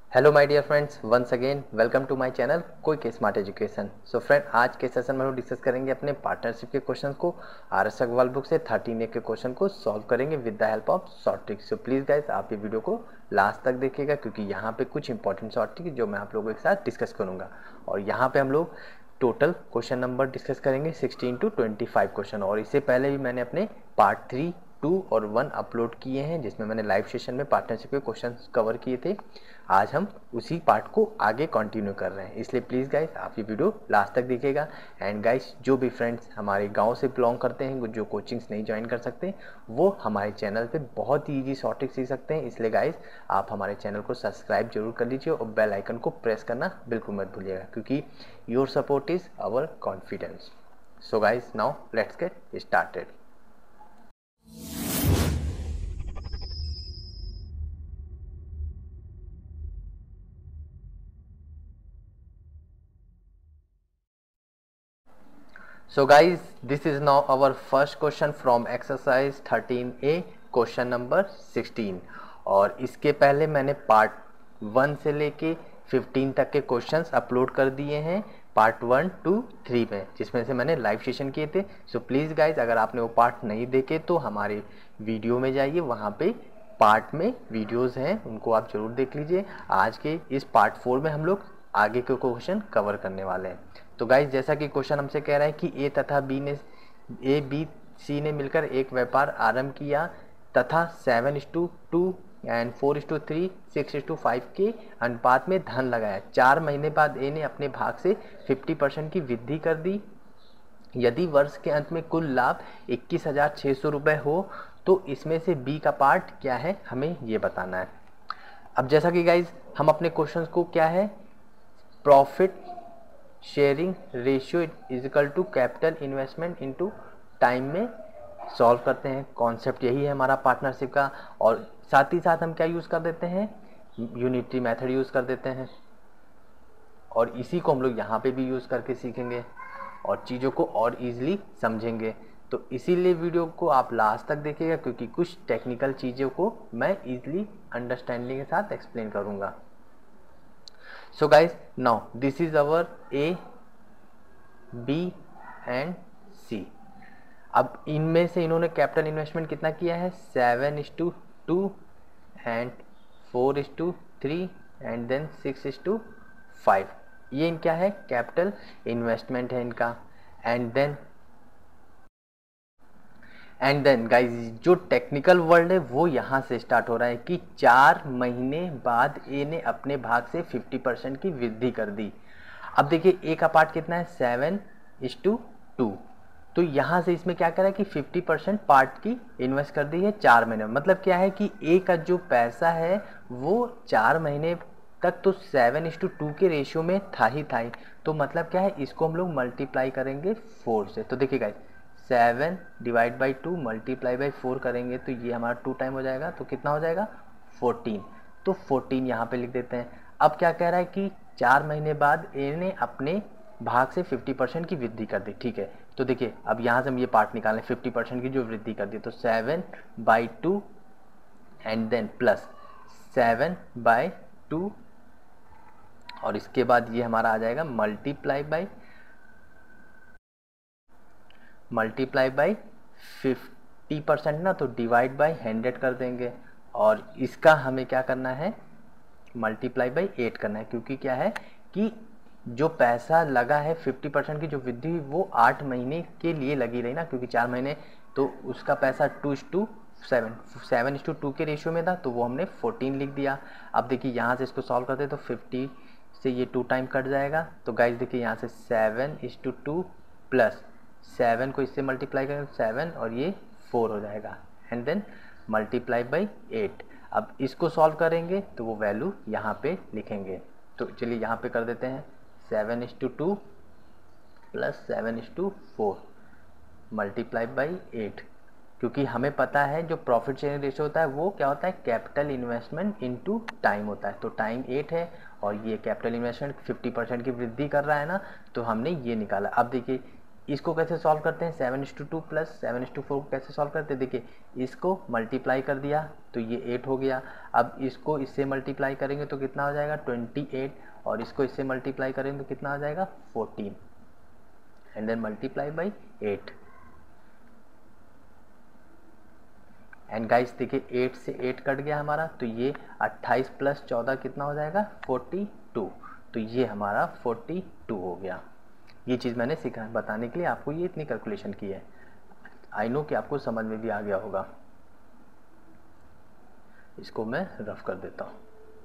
Hello my dear friends, once again welcome to my channel quick smart education. So friend, आज के session में हम discuss करेंगे अपने पार्टनरशिप के क्वेश्चन को। आर.एस. अग्रवाल बुक से 13A के क्वेश्चन को सॉल्व करेंगे with the help of short tricks. So please guys, आप ये वीडियो को लास्ट तक देखिएगा क्योंकि यहाँ पे कुछ इंपॉर्टेंट शॉर्ट ट्रिक जो मैं आप लोगों के साथ डिस्कस करूँगा। और यहाँ पे हम लोग टोटल क्वेश्चन नंबर डिस्कस करेंगे 16 to 25 क्वेश्चन। और इससे पहले भी मैंने अपने पार्ट 3, 2 और 1 अपलोड किए हैं जिसमें मैंने लाइव सेशन में पार्टनरशिप के क्वेश्चन कवर किए थे। आज हम उसी पार्ट को आगे कंटिन्यू कर रहे हैं, इसलिए प्लीज़ गाइस आप ये वीडियो लास्ट तक देखिएगा। एंड गाइस, जो भी फ्रेंड्स हमारे गांव से बिलोंग करते हैं, जो कोचिंग्स नहीं ज्वाइन कर सकते, वो हमारे चैनल पे बहुत ही ईजी शॉर्ट ट्रिक सीख सकते हैं। इसलिए गाइस, आप हमारे चैनल को सब्सक्राइब जरूर कर लीजिए और बेल आइकन को प्रेस करना बिल्कुल मत भूलिएगा क्योंकि your support is our confidence. So guys, now let's get started. So guys, this is now our first question from exercise 13A, question number 16। और इसके पहले मैंने पार्ट 1 से लेके 15 तक के क्वेश्चंस अपलोड कर दिए हैं पार्ट 1 to 3 में, जिसमें से मैंने लाइव सेशन किए थे। सो प्लीज़ गाइज, अगर आपने वो पार्ट नहीं देखे तो हमारे वीडियो में जाइए, वहाँ पे पार्ट में वीडियोज़ हैं, उनको आप ज़रूर देख लीजिए। आज के इस पार्ट 4 में हम लोग आगे के क्वेश्चन कवर करने वाले हैं। तो गाइज, जैसा कि क्वेश्चन हमसे कह रहा है कि ए बी सी ने मिलकर एक व्यापार आरंभ किया तथा 7:2 एंड 4:3 6:5 के अनुपात में धन लगाया। 4 महीने बाद ए ने अपने भाग से 50% की वृद्धि कर दी। यदि वर्ष के अंत में कुल लाभ 21,600 रुपये हो तो इसमें से बी का पार्ट क्या है, हमें ये बताना है। अब जैसा कि गाइज, हम अपने क्वेश्चन को क्या है, profit sharing ratio is equal to capital investment into time में सॉल्व करते हैं। कॉन्सेप्ट यही है हमारा पार्टनरशिप का। और साथ ही साथ हम क्या यूज़ कर देते हैं, यूनिटरी मेथड यूज़ कर देते हैं। और इसी को हम लोग यहाँ पे भी यूज़ करके सीखेंगे और चीज़ों को और इजीली समझेंगे। तो इसीलिए वीडियो को आप लास्ट तक देखिएगा क्योंकि कुछ टेक्निकल चीज़ों को मैं इजीली अंडरस्टैंडिंग के साथ एक्सप्लेन करूँगा। So guys, now this is our A, B and C। अब इनमें से इन्होंने कैपिटल इन्वेस्टमेंट कितना किया है, 7:2 एंड 4:3 एंड देन 6:5। ये क्या है, कैपिटल इन्वेस्टमेंट है इनका। एंड देन गाइज, जो टेक्निकल वर्ड है वो यहाँ से स्टार्ट हो रहा है कि 4 महीने बाद ए ने अपने भाग से 50% की वृद्धि कर दी। अब देखिए, ए का पार्ट कितना है, 7:2। तो यहाँ से इसमें क्या करा है कि 50% पार्ट की इन्वेस्ट कर दी है 4 महीने में। मतलब क्या है कि ए का जो पैसा है वो 4 महीने तक तो 7:2 के रेशियो में था ही। तो मतलब क्या है, इसको हम लोग मल्टीप्लाई करेंगे 4 से। तो देखिए guys, 7 divide by 2 multiply by 4 करेंगे तो ये हमारा 2 टाइम हो जाएगा। तो कितना हो जाएगा, 14। तो 14 यहाँ पे लिख देते हैं। अब क्या कह रहा है कि 4 महीने बाद ए ने अपने भाग से 50% की वृद्धि कर दी। ठीक है, तो देखिए अब यहाँ से हम ये पार्ट निकालें, 50% की जो वृद्धि कर दी, तो 7/2 एंड देन प्लस 7/2 और इसके बाद ये हमारा आ जाएगा मल्टीप्लाई बाई 50% ना, तो डिवाइड बाई 100 कर देंगे। और इसका हमें क्या करना है, मल्टीप्लाई बाई 8 करना है क्योंकि क्या है कि जो पैसा लगा है 50% की जो वृद्धि हुई वो 8 महीने के लिए लगी रही ना, क्योंकि 4 महीने तो उसका पैसा 7:2 के रेशियो में था, तो वो हमने 14 लिख दिया। अब देखिए यहाँ से इसको सॉल्व करते तो 50 से ये 2 टाइम कट जाएगा। तो गाइज देखिए यहाँ से 7:2 प्लस 7 को इससे मल्टीप्लाई करें 7 और ये 4 हो जाएगा एंड देन मल्टीप्लाई बाई 8। अब इसको सॉल्व करेंगे तो वो वैल्यू यहाँ पे लिखेंगे। तो चलिए यहाँ पे कर देते हैं 7:2 प्लस 7:4 मल्टीप्लाई बाई 8, क्योंकि हमें पता है जो प्रॉफिट शेयरिंग रेशियो होता है वो क्या होता है, कैपिटल इन्वेस्टमेंट इनटू टाइम होता है। तो टाइम 8 है और ये कैपिटल इन्वेस्टमेंट 50% की वृद्धि कर रहा है ना, तो हमने ये निकाला। अब देखिए इसको कैसे सॉल्व करते हैं, 7:2 प्लस 7:4 को कैसे सॉल्व करते हैं, देखिए इसको मल्टीप्लाई कर दिया तो ये 8 हो गया। अब इसको इससे मल्टीप्लाई करेंगे तो कितना हो जाएगा 28, और इसको इससे मल्टीप्लाई करेंगे तो कितना हो जाएगा 14, and then multiply by 8। And guys देखिए 8 से 8 कट गया हमारा, तो ये 28 प्लस 14 कितना हो जाएगा 42, तो ये हमारा 42 हो गया। ये चीज़ मैंने सीखा बताने के लिए आपको ये इतनी कैलकुलेशन की है। आई नो कि आपको समझ में भी आ गया होगा। इसको मैं रफ कर देता हूँ,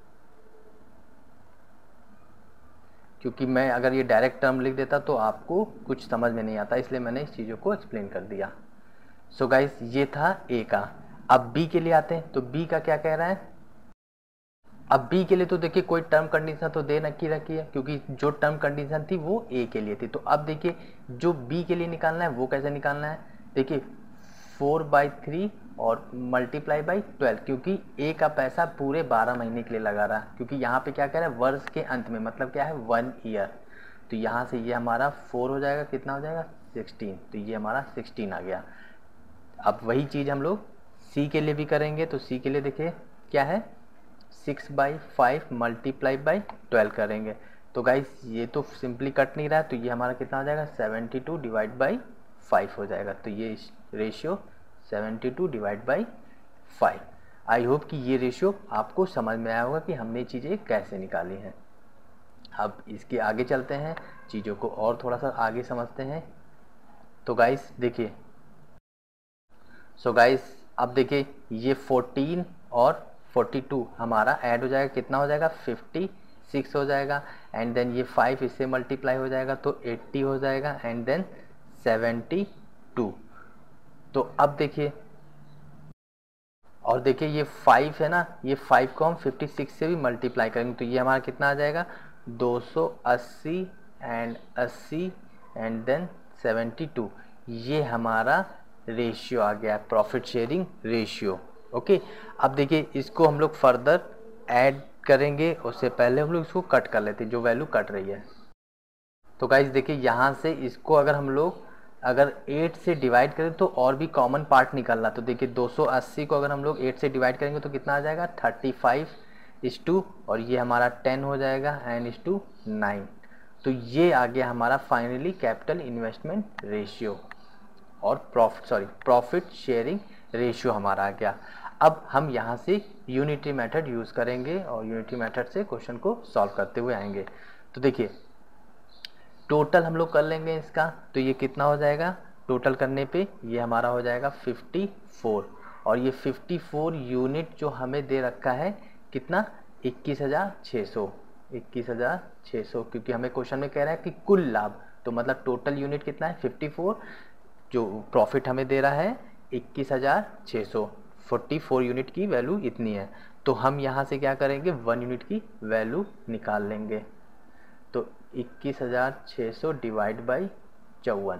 क्योंकि मैं अगर ये डायरेक्ट टर्म लिख देता तो आपको कुछ समझ में नहीं आता, इसलिए मैंने इस चीज़ों को एक्सप्लेन कर दिया। सो गाइस ये था ए का। अब बी के लिए आते हैं, तो बी का क्या कह रहा है। अब बी के लिए तो देखिए कोई टर्म कंडीशन तो दे रखी है, क्योंकि जो टर्म कंडीशन थी वो ए के लिए थी। तो अब देखिए जो बी के लिए निकालना है वो कैसे निकालना है, देखिए 4/3 और मल्टीप्लाई बाई 12, क्योंकि ए का पैसा पूरे 12 महीने के लिए लगा रहा है, क्योंकि यहाँ पे क्या कह रहा है वर्ष के अंत में, मतलब क्या है 1 ईयर। तो यहाँ से ये हमारा 4 हो जाएगा, कितना हो जाएगा 16, तो ये हमारा 16 आ गया। अब वही चीज़ हम लोग सी के लिए भी करेंगे, तो सी के लिए देखिए क्या है 6/5 मल्टीप्लाई बाई 12 करेंगे। तो गाइस ये तो सिंपली कट नहीं रहा है, तो ये हमारा कितना हो जाएगा 72 डिवाइड बाई 5 हो जाएगा। तो ये ratio 72 divide by 5। I hope कि ये रेशियो आपको समझ में आया होगा कि हमने चीज़ें कैसे निकाली हैं। अब इसके आगे चलते हैं, चीज़ों को और थोड़ा सा आगे समझते हैं। तो गाइस देखिए, सो गाइस अब देखिए ये 14 और 42 हमारा ऐड हो जाएगा, कितना हो जाएगा 56 हो जाएगा, एंड देन ये 5 इससे मल्टीप्लाई हो जाएगा तो 80 हो जाएगा, एंड देन 72। तो अब देखिए, और देखिए ये 5 है ना, ये 5 को हम 56 से भी मल्टीप्लाई करेंगे तो ये हमारा कितना आ जाएगा 280 एंड 80 एंड देन 72। ये हमारा रेशियो आ गया, प्रॉफिट शेयरिंग रेशियो। ओके, अब देखिए इसको हम लोग फर्दर ऐड करेंगे, उससे पहले हम लोग इसको कट कर लेते हैं, जो वैल्यू कट रही है। तो गाइज देखिए यहाँ से इसको अगर हम लोग अगर 8 से डिवाइड करें तो और भी कॉमन पार्ट निकलना, तो देखिए 280 को अगर हम लोग 8 से डिवाइड करेंगे तो कितना आ जाएगा 35:2, और ये हमारा 10 हो जाएगा n/9। तो ये आ गया हमारा फाइनली कैपिटल इन्वेस्टमेंट रेशियो और प्रॉफिट शेयरिंग रेशियो हमारा आ गया। अब हम यहाँ से यूनिटरी मेथड यूज़ करेंगे और यूनिटरी मेथड से क्वेश्चन को सॉल्व करते हुए आएंगे। तो देखिए टोटल हम लोग कर लेंगे इसका, तो ये कितना हो जाएगा टोटल करने पे ये हमारा हो जाएगा 54, और ये 54 यूनिट जो हमें दे रखा है कितना 21,600, क्योंकि हमें क्वेश्चन में कह रहा है कि कुल लाभ, तो मतलब टोटल यूनिट कितना है 54, जो प्रॉफिट हमें दे रहा है 21,600, 44 यूनिट की वैल्यू इतनी है। तो हम यहाँ से क्या करेंगे 1 यूनिट की वैल्यू निकाल लेंगे, तो 21,600 डिवाइड बाई 54,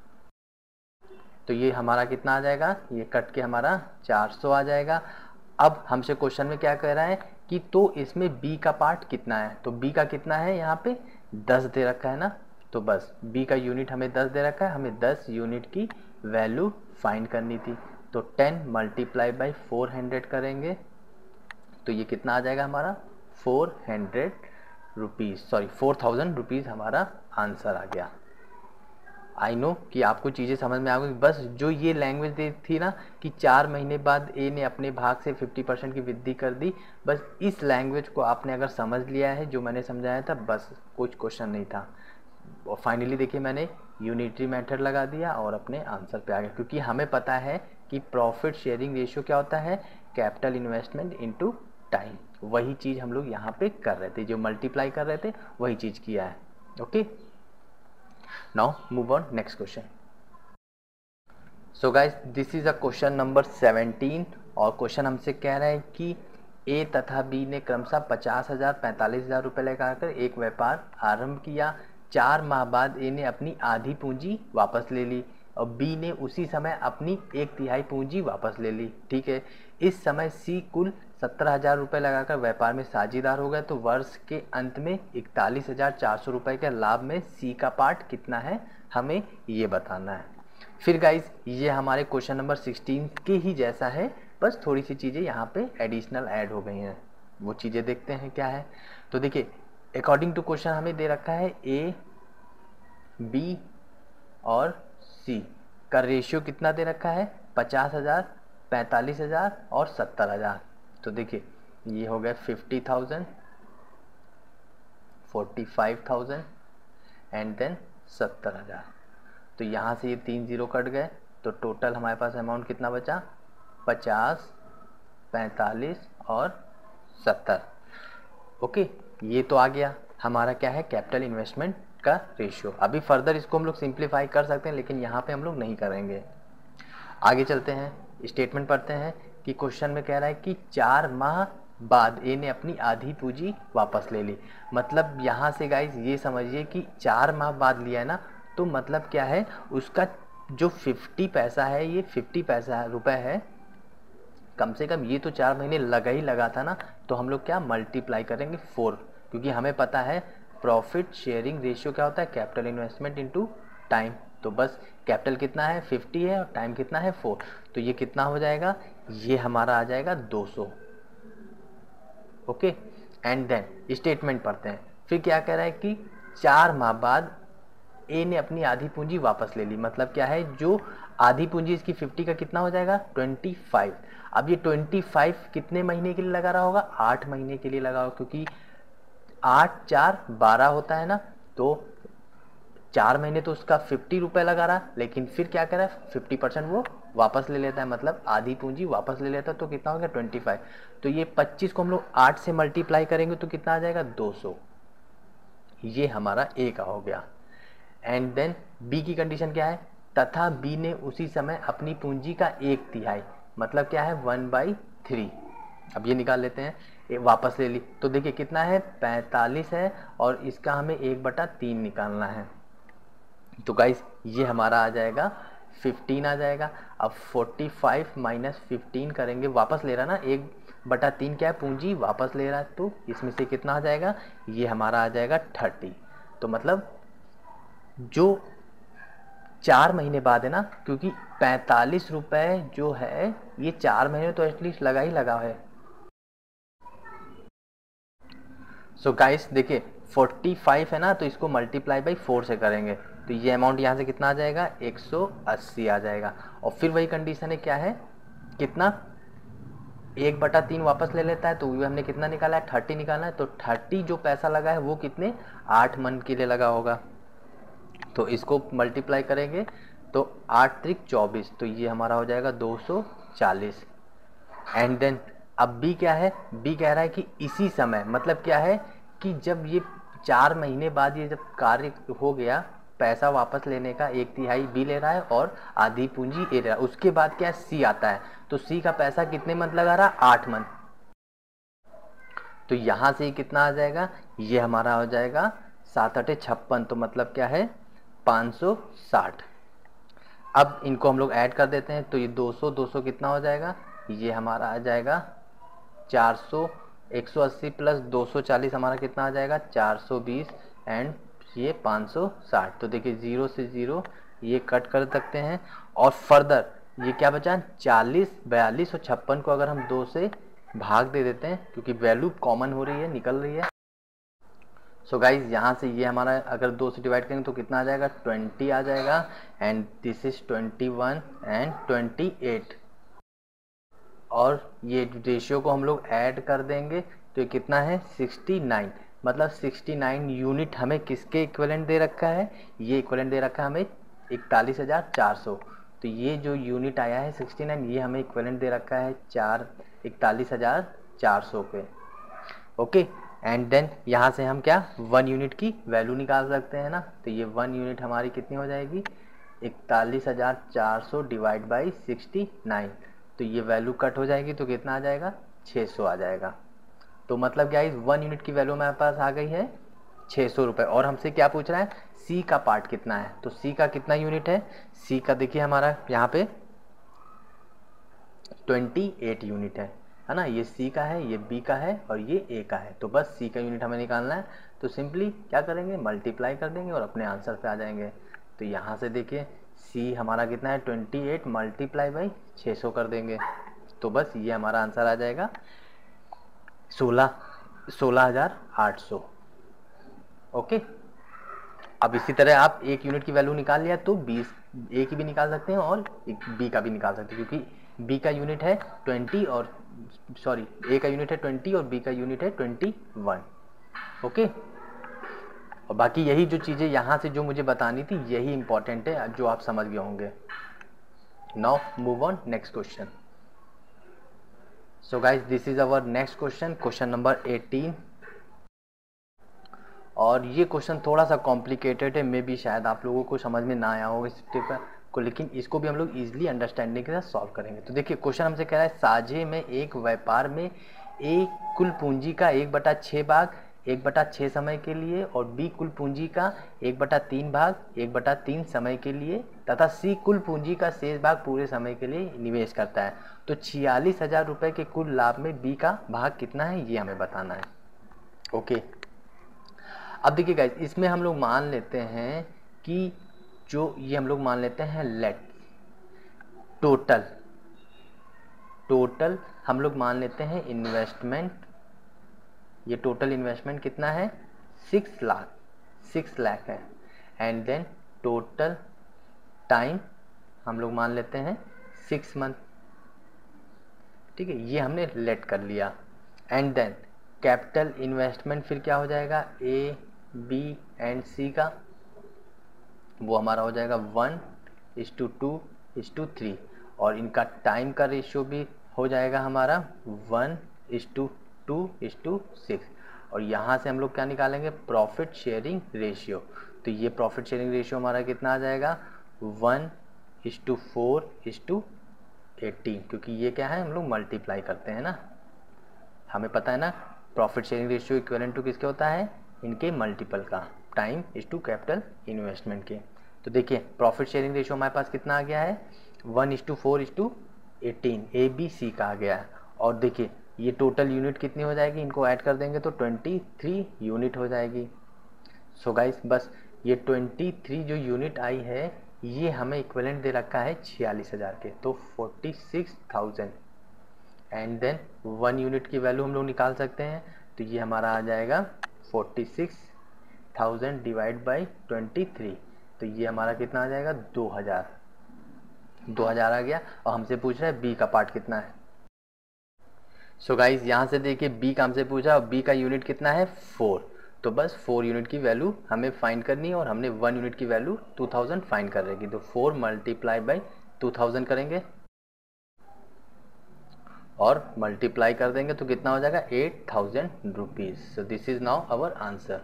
तो ये हमारा कितना आ जाएगा, ये कट के हमारा 400 आ जाएगा। अब हमसे क्वेश्चन में क्या कह रहा है कि तो इसमें बी का पार्ट कितना है, तो बी का कितना है यहाँ पे 10 दे रखा है ना, तो बस बी का यूनिट हमें 10 दे रखा है, हमें 10 यूनिट की वैल्यू फाइंड करनी थी। तो 10 मल्टीप्लाई बाई 400 करेंगे तो ये कितना आ जाएगा हमारा 400 रुपीज़, 4,000 रुपीज़ हमारा आंसर आ गया। आई नो कि आपको चीज़ें समझ में आ गई, बस जो ये लैंग्वेज दी थी ना कि 4 महीने बाद ए ने अपने भाग से 50% की वृद्धि कर दी, बस इस लैंग्वेज को आपने अगर समझ लिया है जो मैंने समझाया था, बस कुछ क्वेश्चन नहीं था। और फाइनली देखिए मैंने यूनिटरी मेथड लगा दिया और अपने आंसर पे आ गया, क्योंकि हमें पता है कि प्रॉफिट शेयरिंग रेशियो क्या होता है, कैपिटल इन्वेस्टमेंट इनटू टाइम। वही चीज़ हम लोग यहाँ पे कर रहे थे, जो मल्टीप्लाई कर रहे थे वही चीज़ किया है। Okay, now move on next question. So guys this is a question number 17, और क्वेश्चन हमसे कह रहा है कि ए तथा बी ने क्रमशः 50,000 45,000 रुपये लगाकर एक व्यापार आरंभ किया। 4 माह बाद ए ने अपनी आधी पूंजी वापस ले ली और बी ने उसी समय अपनी 1/3 पूंजी वापस ले ली। ठीक है, इस समय सी कुल 17,000 रुपये लगाकर व्यापार में साझेदार हो गए, तो वर्ष के अंत में 41,400 रुपये के लाभ में सी का पार्ट कितना है हमें ये बताना है। फिर गाइज ये हमारे क्वेश्चन नंबर 16 के ही जैसा है, बस थोड़ी सी चीज़ें यहाँ पे एडिशनल ऐड हो गई हैं। वो चीज़ें देखते हैं क्या है। तो देखिए अकॉर्डिंग टू क्वेश्चन हमें दे रखा है ए, बी और सी का रेशियो कितना दे रखा है, 50,000, 45,000 और 70,000। तो देखिए ये हो गया 50,000, 45,000 एंड देन 70,000। तो यहाँ से ये 3 जीरो कट गए, तो टोटल हमारे पास अमाउंट कितना बचा, 50, 45 और 70। ओके, ये तो आ गया हमारा क्या है, कैपिटल इन्वेस्टमेंट का रेशियो। अभी फर्दर इसको हम लोग सिंप्लीफाई कर सकते हैं, लेकिन यहाँ पे हम लोग नहीं करेंगे। आगे चलते हैं, स्टेटमेंट पढ़ते हैं कि क्वेश्चन में कह रहा है कि 4 माह बाद ए ने अपनी आधी पूंजी वापस ले ली। मतलब यहाँ से गाइज ये समझिए कि 4 माह बाद लिया है ना, तो मतलब क्या है, उसका जो 50 पैसा है, ये 50 पैसा रुपए है, कम से कम ये तो 4 महीने लगा ही लगा था ना, तो हम लोग क्या मल्टीप्लाई करेंगे 4, क्योंकि हमें पता है प्रॉफिट शेयरिंग रेशियो क्या होता है, कैपिटल इन्वेस्टमेंट इनटू टाइम। तो बस कैपिटल कितना है 50 है और टाइम कितना है 4, तो ये कितना हो जाएगा, ये हमारा आ जाएगा 200। ओके, एंड देन स्टेटमेंट पढ़ते हैं। फिर क्या कह रहा है कि 4 माह बाद ए ने अपनी आधी पूंजी वापस ले ली। मतलब क्या है, जो आधी पूंजी इसकी 50 का कितना हो जाएगा 25। अब ये 25 कितने महीने के लिए लगा रहा होगा, 8 महीने के लिए लगा होगा, क्योंकि 8 4 12 होता है ना, तो 4 महीने तो उसका 50 रुपए लगा रहा, लेकिन फिर क्या करा, 50% वो वापस ले लेता है, मतलब आधी पूंजी वापस ले लेता है, तो कितना हो गया 25। तो ये 25 को हम लोग 8 से मल्टीप्लाई करेंगे तो कितना आ जाएगा 200। ये हमारा ए का हो गया। एंड देन बी की कंडीशन क्या है, तथा बी ने उसी समय अपनी पूंजी का 1/3, मतलब क्या है 1/3। अब ये निकाल लेते हैं, ये वापस ले ली, तो देखिए कितना है 45 है, और इसका हमें 1/3 निकालना है। तो गाइस ये हमारा आ जाएगा 15 आ जाएगा। अब 45 माइनस 15 करेंगे, वापस ले रहा ना, 1/3 क्या है, पूंजी वापस ले रहा है, तो इसमें से कितना आ जाएगा, ये हमारा आ जाएगा 30। तो मतलब जो 4 महीने बाद है ना, क्योंकि 45 रुपए जो है ये 4 महीने तो एटलीस्ट लगा ही लगा है। सो गाइस देखिए 45 है ना, तो इसको मल्टीप्लाई बाई 4 से करेंगे, तो ये अमाउंट यहाँ से कितना आ जाएगा 180 आ जाएगा। और फिर वही कंडीशन है, क्या है, कितना 1/3 वापस ले लेता है, तो हमने कितना निकाला है 30 निकाला है, तो 30 जो पैसा लगा है वो कितने 8 मंथ के लिए लगा होगा, तो इसको मल्टीप्लाई करेंगे तो 8 त्रिक 24, तो ये हमारा हो जाएगा 240। एंड देन अब बी क्या है, बी कह रहा है कि इसी समय, मतलब क्या है कि जब ये 4 महीने बाद ये जब कार्य हो गया, पैसा वापस लेने का 1/3 बी ले रहा है और आधी पूंजी ए ले रहा है, उसके बाद क्या सी आता है, तो सी का पैसा कितने मंथ लगा रहा, 8 मंथ। तो यहाँ से कितना आ जाएगा, ये हमारा हो जाएगा 7 8 56, तो मतलब क्या है 560। अब इनको हम लोग ऐड कर देते हैं, तो ये 200 200 कितना हो जाएगा, ये हमारा आ जाएगा 400, 180 प्लस 240 हमारा कितना आ जाएगा 420, एंड ये 560। तो देखिए 0 से 0 ये कट कर सकते हैं, और फर्दर ये क्या बचा 40, 42 और 56 को अगर हम 2 से भाग दे देते हैं, क्योंकि वैल्यू कॉमन हो रही है, निकल रही है। सो गाइज यहाँ से ये हमारा अगर 2 से डिवाइड करेंगे तो कितना आ जाएगा 20 आ जाएगा, एंड दिस इज 21 एंड 28, और ये रेशियो को हम लोग ऐड कर देंगे तो ये कितना है 69। मतलब 69 यूनिट हमें किसके इक्विवेलेंट दे रखा है, ये इक्विवेलेंट दे रखा है हमें 41,400। तो ये जो यूनिट आया है 69, ये हमें इक्विवेलेंट दे रखा है 41,400 पे। ओके, एंड देन यहाँ से हम क्या 1 यूनिट की वैल्यू निकाल सकते हैं ना, तो ये 1 यूनिट हमारी कितनी हो जाएगी 41,400 डिवाइड बाई 69, तो ये वैल्यू कट हो जाएगी, तो कितना आ जाएगा 600 आ जाएगा। तो मतलब क्या है 1 यूनिट की वैल्यू हमारे पास आ गई है 600 रुपये। और हमसे क्या पूछ रहा है, सी का पार्ट कितना है, तो सी का कितना यूनिट है, सी का देखिए हमारा यहाँ पे 28 यूनिट है ना, ये सी का है, ये बी का है और ये ए का है, तो बस सी का यूनिट हमें निकालना है। तो सिंपली क्या करेंगे मल्टीप्लाई कर देंगे और अपने आंसर पे आ जाएंगे। तो यहाँ से देखिए सी हमारा कितना है 28 मल्टीप्लाई बाई 600 कर देंगे, तो बस ये हमारा आंसर आ जाएगा 16,800। ओके, अब इसी तरह आप एक यूनिट की वैल्यू निकाल लिया तो 20 ए की भी निकाल सकते हैं और बी का भी निकाल सकते हैं, क्योंकि बी का यूनिट है 20 और सॉरी ए का यूनिट है 20 और बी का यूनिट है 21। ओके, और बाकी यही जो चीज़ें यहाँ से जो मुझे बतानी थी यही इंपॉर्टेंट है जो आप समझ गए होंगे। Now move on next question. So guys this is our next question, question number 18। और ये क्वेश्चन थोड़ा सा कॉम्प्लिकेटेड है, मे बी शायद आप लोगों को समझ में ना आया होगा इस टिप को, लेकिन इसको भी हम लोग इजीली अंडरस्टैंडिंग के साथ सॉल्व करेंगे। तो देखिए क्वेश्चन हमसे कह रहा है साझे में एक व्यापार में ए कुल पूंजी का 1/6 भाग 1/6 समय के लिए और बी कुल पूंजी का 1/3 भाग 1/3 समय के लिए तथा सी कुल पूंजी का शेष भाग पूरे समय के लिए निवेश करता है। तो 46,000 रुपये के कुल लाभ में बी का भाग कितना है ये हमें बताना है। ओके, अब देखिए गाइस इसमें हम लोग मान लेते हैं कि जो ये हम लोग मान लेते हैं लेट टोटल हम लोग मान लेते हैं इन्वेस्टमेंट, ये टोटल इन्वेस्टमेंट कितना है 6 लाख है। एंड देन टोटल टाइम हम लोग मान लेते हैं 6 मंथ, ठीक है, ये हमने लेट कर लिया। एंड देन कैपिटल इन्वेस्टमेंट फिर क्या हो जाएगा ए बी एंड सी का, वो हमारा हो जाएगा 1:2:3 और इनका टाइम का रेशियो भी हो जाएगा हमारा 1:2:6। और यहाँ से हम लोग क्या निकालेंगे प्रॉफिट शेयरिंग रेशियो, तो ये प्रॉफिट शेयरिंग रेशियो हमारा कितना आ जाएगा 1:4:18, क्योंकि ये क्या है हम लोग मल्टीप्लाई करते हैं ना, हमें पता है ना profit sharing ratio equivalent to किसके होता है इनके मल्टीपल का, time is to capital investment के। तो देखिए प्रॉफिट शेयरिंग रेशियो हमारे पास कितना आ गया है 1:4:18 ए बी सी का आ गया है। और देखिए ये टोटल यूनिट कितनी हो जाएगी, इनको ऐड कर देंगे तो 23 यूनिट हो जाएगी। सो गाइस बस ये 23 जो यूनिट आई है ये हमें इक्विवेलेंट दे रखा है 46,000 के, तो 46,000। एंड देन 1 यूनिट की वैल्यू हम लोग निकाल सकते हैं, तो ये हमारा आ जाएगा 46,000 डिवाइड बाई 23, तो ये हमारा कितना आ जाएगा 2000 आ गया। और हमसे पूछ रहा है बी का पार्ट कितना है। सो गाइज यहाँ से देखिए बी का हमसे पूछा और बी का यूनिट कितना है 4, तो बस 4 यूनिट की वैल्यू हमें फाइंड करनी है और हमने 1 यूनिट की वैल्यू 2000 फाइंड कर रहेगी, तो 4 मल्टीप्लाई बाई 2000 करेंगे और मल्टीप्लाई कर देंगे तो कितना हो जाएगा 8,000 rupees. So this is now our answer.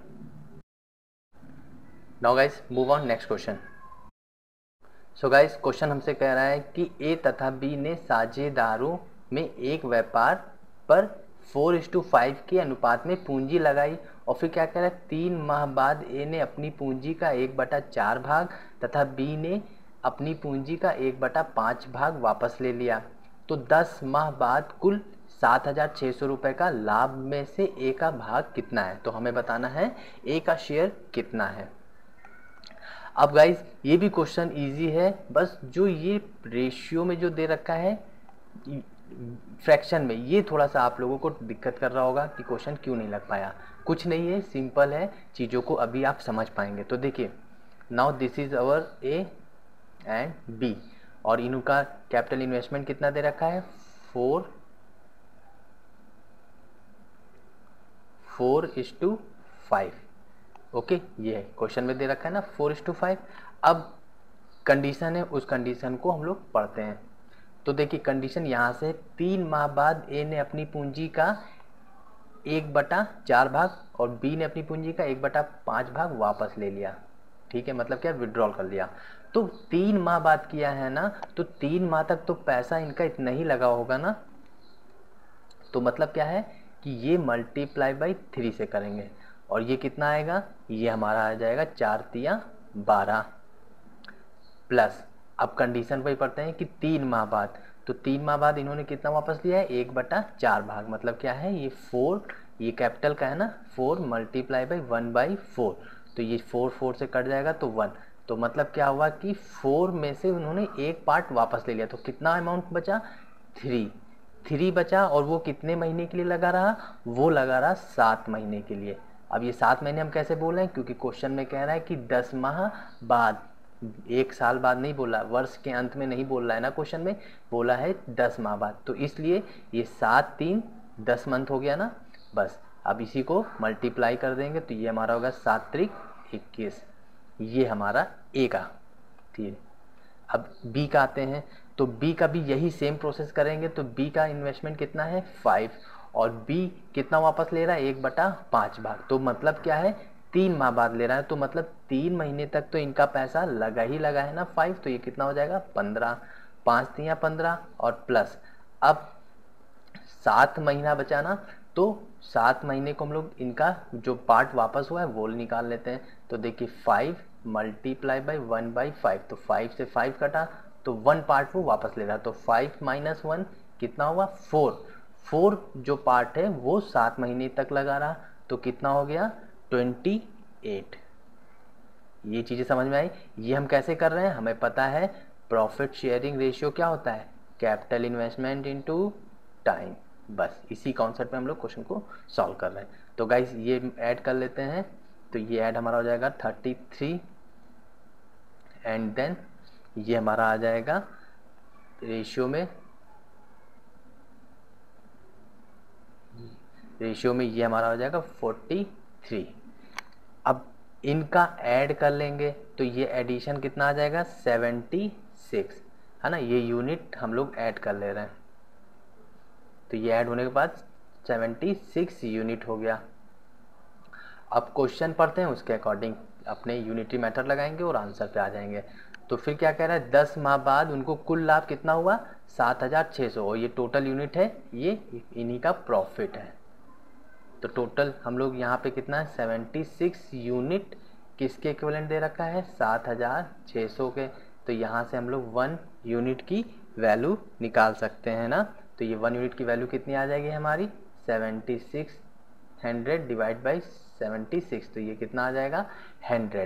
Now guys move on next question. So guys question हमसे कह रहा है कि ए तथा बी ने साझेदारों में एक व्यापार पर 4:5 के अनुपात में पूंजी लगाई और फिर क्या कह रहा है 3 माह बाद ए ने अपनी पूंजी का 1/4 भाग तथा बी ने अपनी पूंजी का 1/5 भाग वापस ले लिया, तो 10 माह बाद कुल 7,600 रुपये का लाभ में से ए का भाग कितना है। तो हमें बताना है ए का शेयर कितना है। अब गाइज ये भी क्वेश्चन इजी है, बस जो ये रेशियो में जो दे रखा है फ्रैक्शन में ये थोड़ा सा आप लोगों को दिक्कत कर रहा होगा कि क्वेश्चन क्यों नहीं लग पाया। कुछ नहीं है, सिंपल है, चीज़ों को अभी आप समझ पाएंगे। तो देखिए now this is our A and B और इनका कैपिटल इन्वेस्टमेंट कितना दे रखा है 4:5। ओके ये क्वेश्चन में दे रखा है ना 4:5। अब कंडीशन है, उस कंडीशन को हम लोग पढ़ते हैं। तो देखिए कंडीशन यहाँ से 3 माह बाद ए ने अपनी पूंजी का 1/4 भाग और बी ने अपनी पूंजी का 1/5 भाग वापस ले लिया, ठीक है, मतलब क्या विड्रॉल कर लिया। तो 3 माह बाद किया है ना, तो 3 माह तक तो पैसा इनका इतना ही लगा होगा ना, तो मतलब क्या है कि ये मल्टीप्लाई बाई 3 से करेंगे और ये कितना आएगा, ये हमारा आ जाएगा 4×3=12 प्लस अब कंडीशन वही पढ़ते हैं कि 3 माह बाद, तो 3 माह बाद इन्होंने कितना वापस लिया है 1/4 भाग, मतलब क्या है ये 4, ये कैपिटल का है ना 4 मल्टीप्लाई बाई 1/4, तो ये 4 से कट जाएगा तो 1, तो तो मतलब क्या हुआ कि 4 में से उन्होंने एक पार्ट वापस ले लिया, तो कितना अमाउंट बचा, 3 बचा। और वो कितने महीने के लिए लगा रहा, वो लगा रहा 7 महीने के लिए। अब ये 7 महीने हम कैसे बोल रहे हैं, क्योंकि क्वेश्चन में कह रहा है कि 10 माह बाद, 1 साल बाद नहीं बोला, वर्ष के अंत में नहीं बोल रहा है ना, क्वेश्चन में बोला है 10 माह बाद, तो इसलिए ये 7 3 10 मंथ हो गया ना। बस अब इसी को मल्टीप्लाई कर देंगे तो ये हमारा होगा 7 त्रिक 21, ये हमारा ए का। ठीक है, अब बी का आते हैं, तो बी का भी यही सेम प्रोसेस करेंगे। तो बी का इन्वेस्टमेंट कितना है 5, और बी कितना वापस ले रहा है 1/5 भाग, तो मतलब क्या है 3 माह बाद ले रहा है, तो मतलब 3 महीने तक तो इनका पैसा लगा ही लगा है ना 5, तो ये कितना हो जाएगा 15, 5 3 15 और प्लस अब 7 महीना बचा ना, तो 7 महीने को हम लोग इनका जो पार्ट वापस हुआ है वो निकाल लेते हैं। तो देखिए 5 मल्टीप्लाई बाई 1/5, तो 5 से 5 कटा तो 1 पार्ट वो वापस ले रहा है, तो 5 - 1 कितना हुआ 4 जो पार्ट है वो 7 महीने तक लगा रहा, तो कितना हो गया 28। ये चीज़ें समझ में आई। ये हम कैसे कर रहे हैं, हमें पता है प्रॉफिट शेयरिंग रेशियो क्या होता है, कैपिटल इन्वेस्टमेंट इनटू टाइम। बस इसी कॉन्सेप्ट में हम लोग क्वेश्चन को सॉल्व कर रहे हैं। तो गाइस ये ऐड कर लेते हैं, तो ये ऐड हमारा हो जाएगा 33 एंड देन ये हमारा आ जाएगा रेशियो में ये हमारा हो जाएगा 43। अब इनका ऐड कर लेंगे तो ये एडिशन कितना आ जाएगा 76, है ना, ये यूनिट हम लोग ऐड कर ले रहे हैं, तो ये ऐड होने के बाद 76 यूनिट हो गया। अब क्वेश्चन पढ़ते हैं, उसके अकॉर्डिंग अपने यूनिटरी मेथड लगाएंगे और आंसर पे आ जाएंगे। तो फिर क्या कह रहा है 10 माह बाद उनको कुल लाभ कितना हुआ 7600, और ये टोटल यूनिट है, ये इन्हीं का प्रॉफिट है। तो टोटल हम लोग यहाँ पे कितना है 76 यूनिट किसके इक्विवेलेंट दे रखा है 7600 के, तो यहाँ से हम लोग 1 यूनिट की वैल्यू निकाल सकते हैं ना। तो ये 1 यूनिट की वैल्यू कितनी आ जाएगी हमारी 7600 डिवाइड बाई 76, तो ये कितना आ जाएगा 100,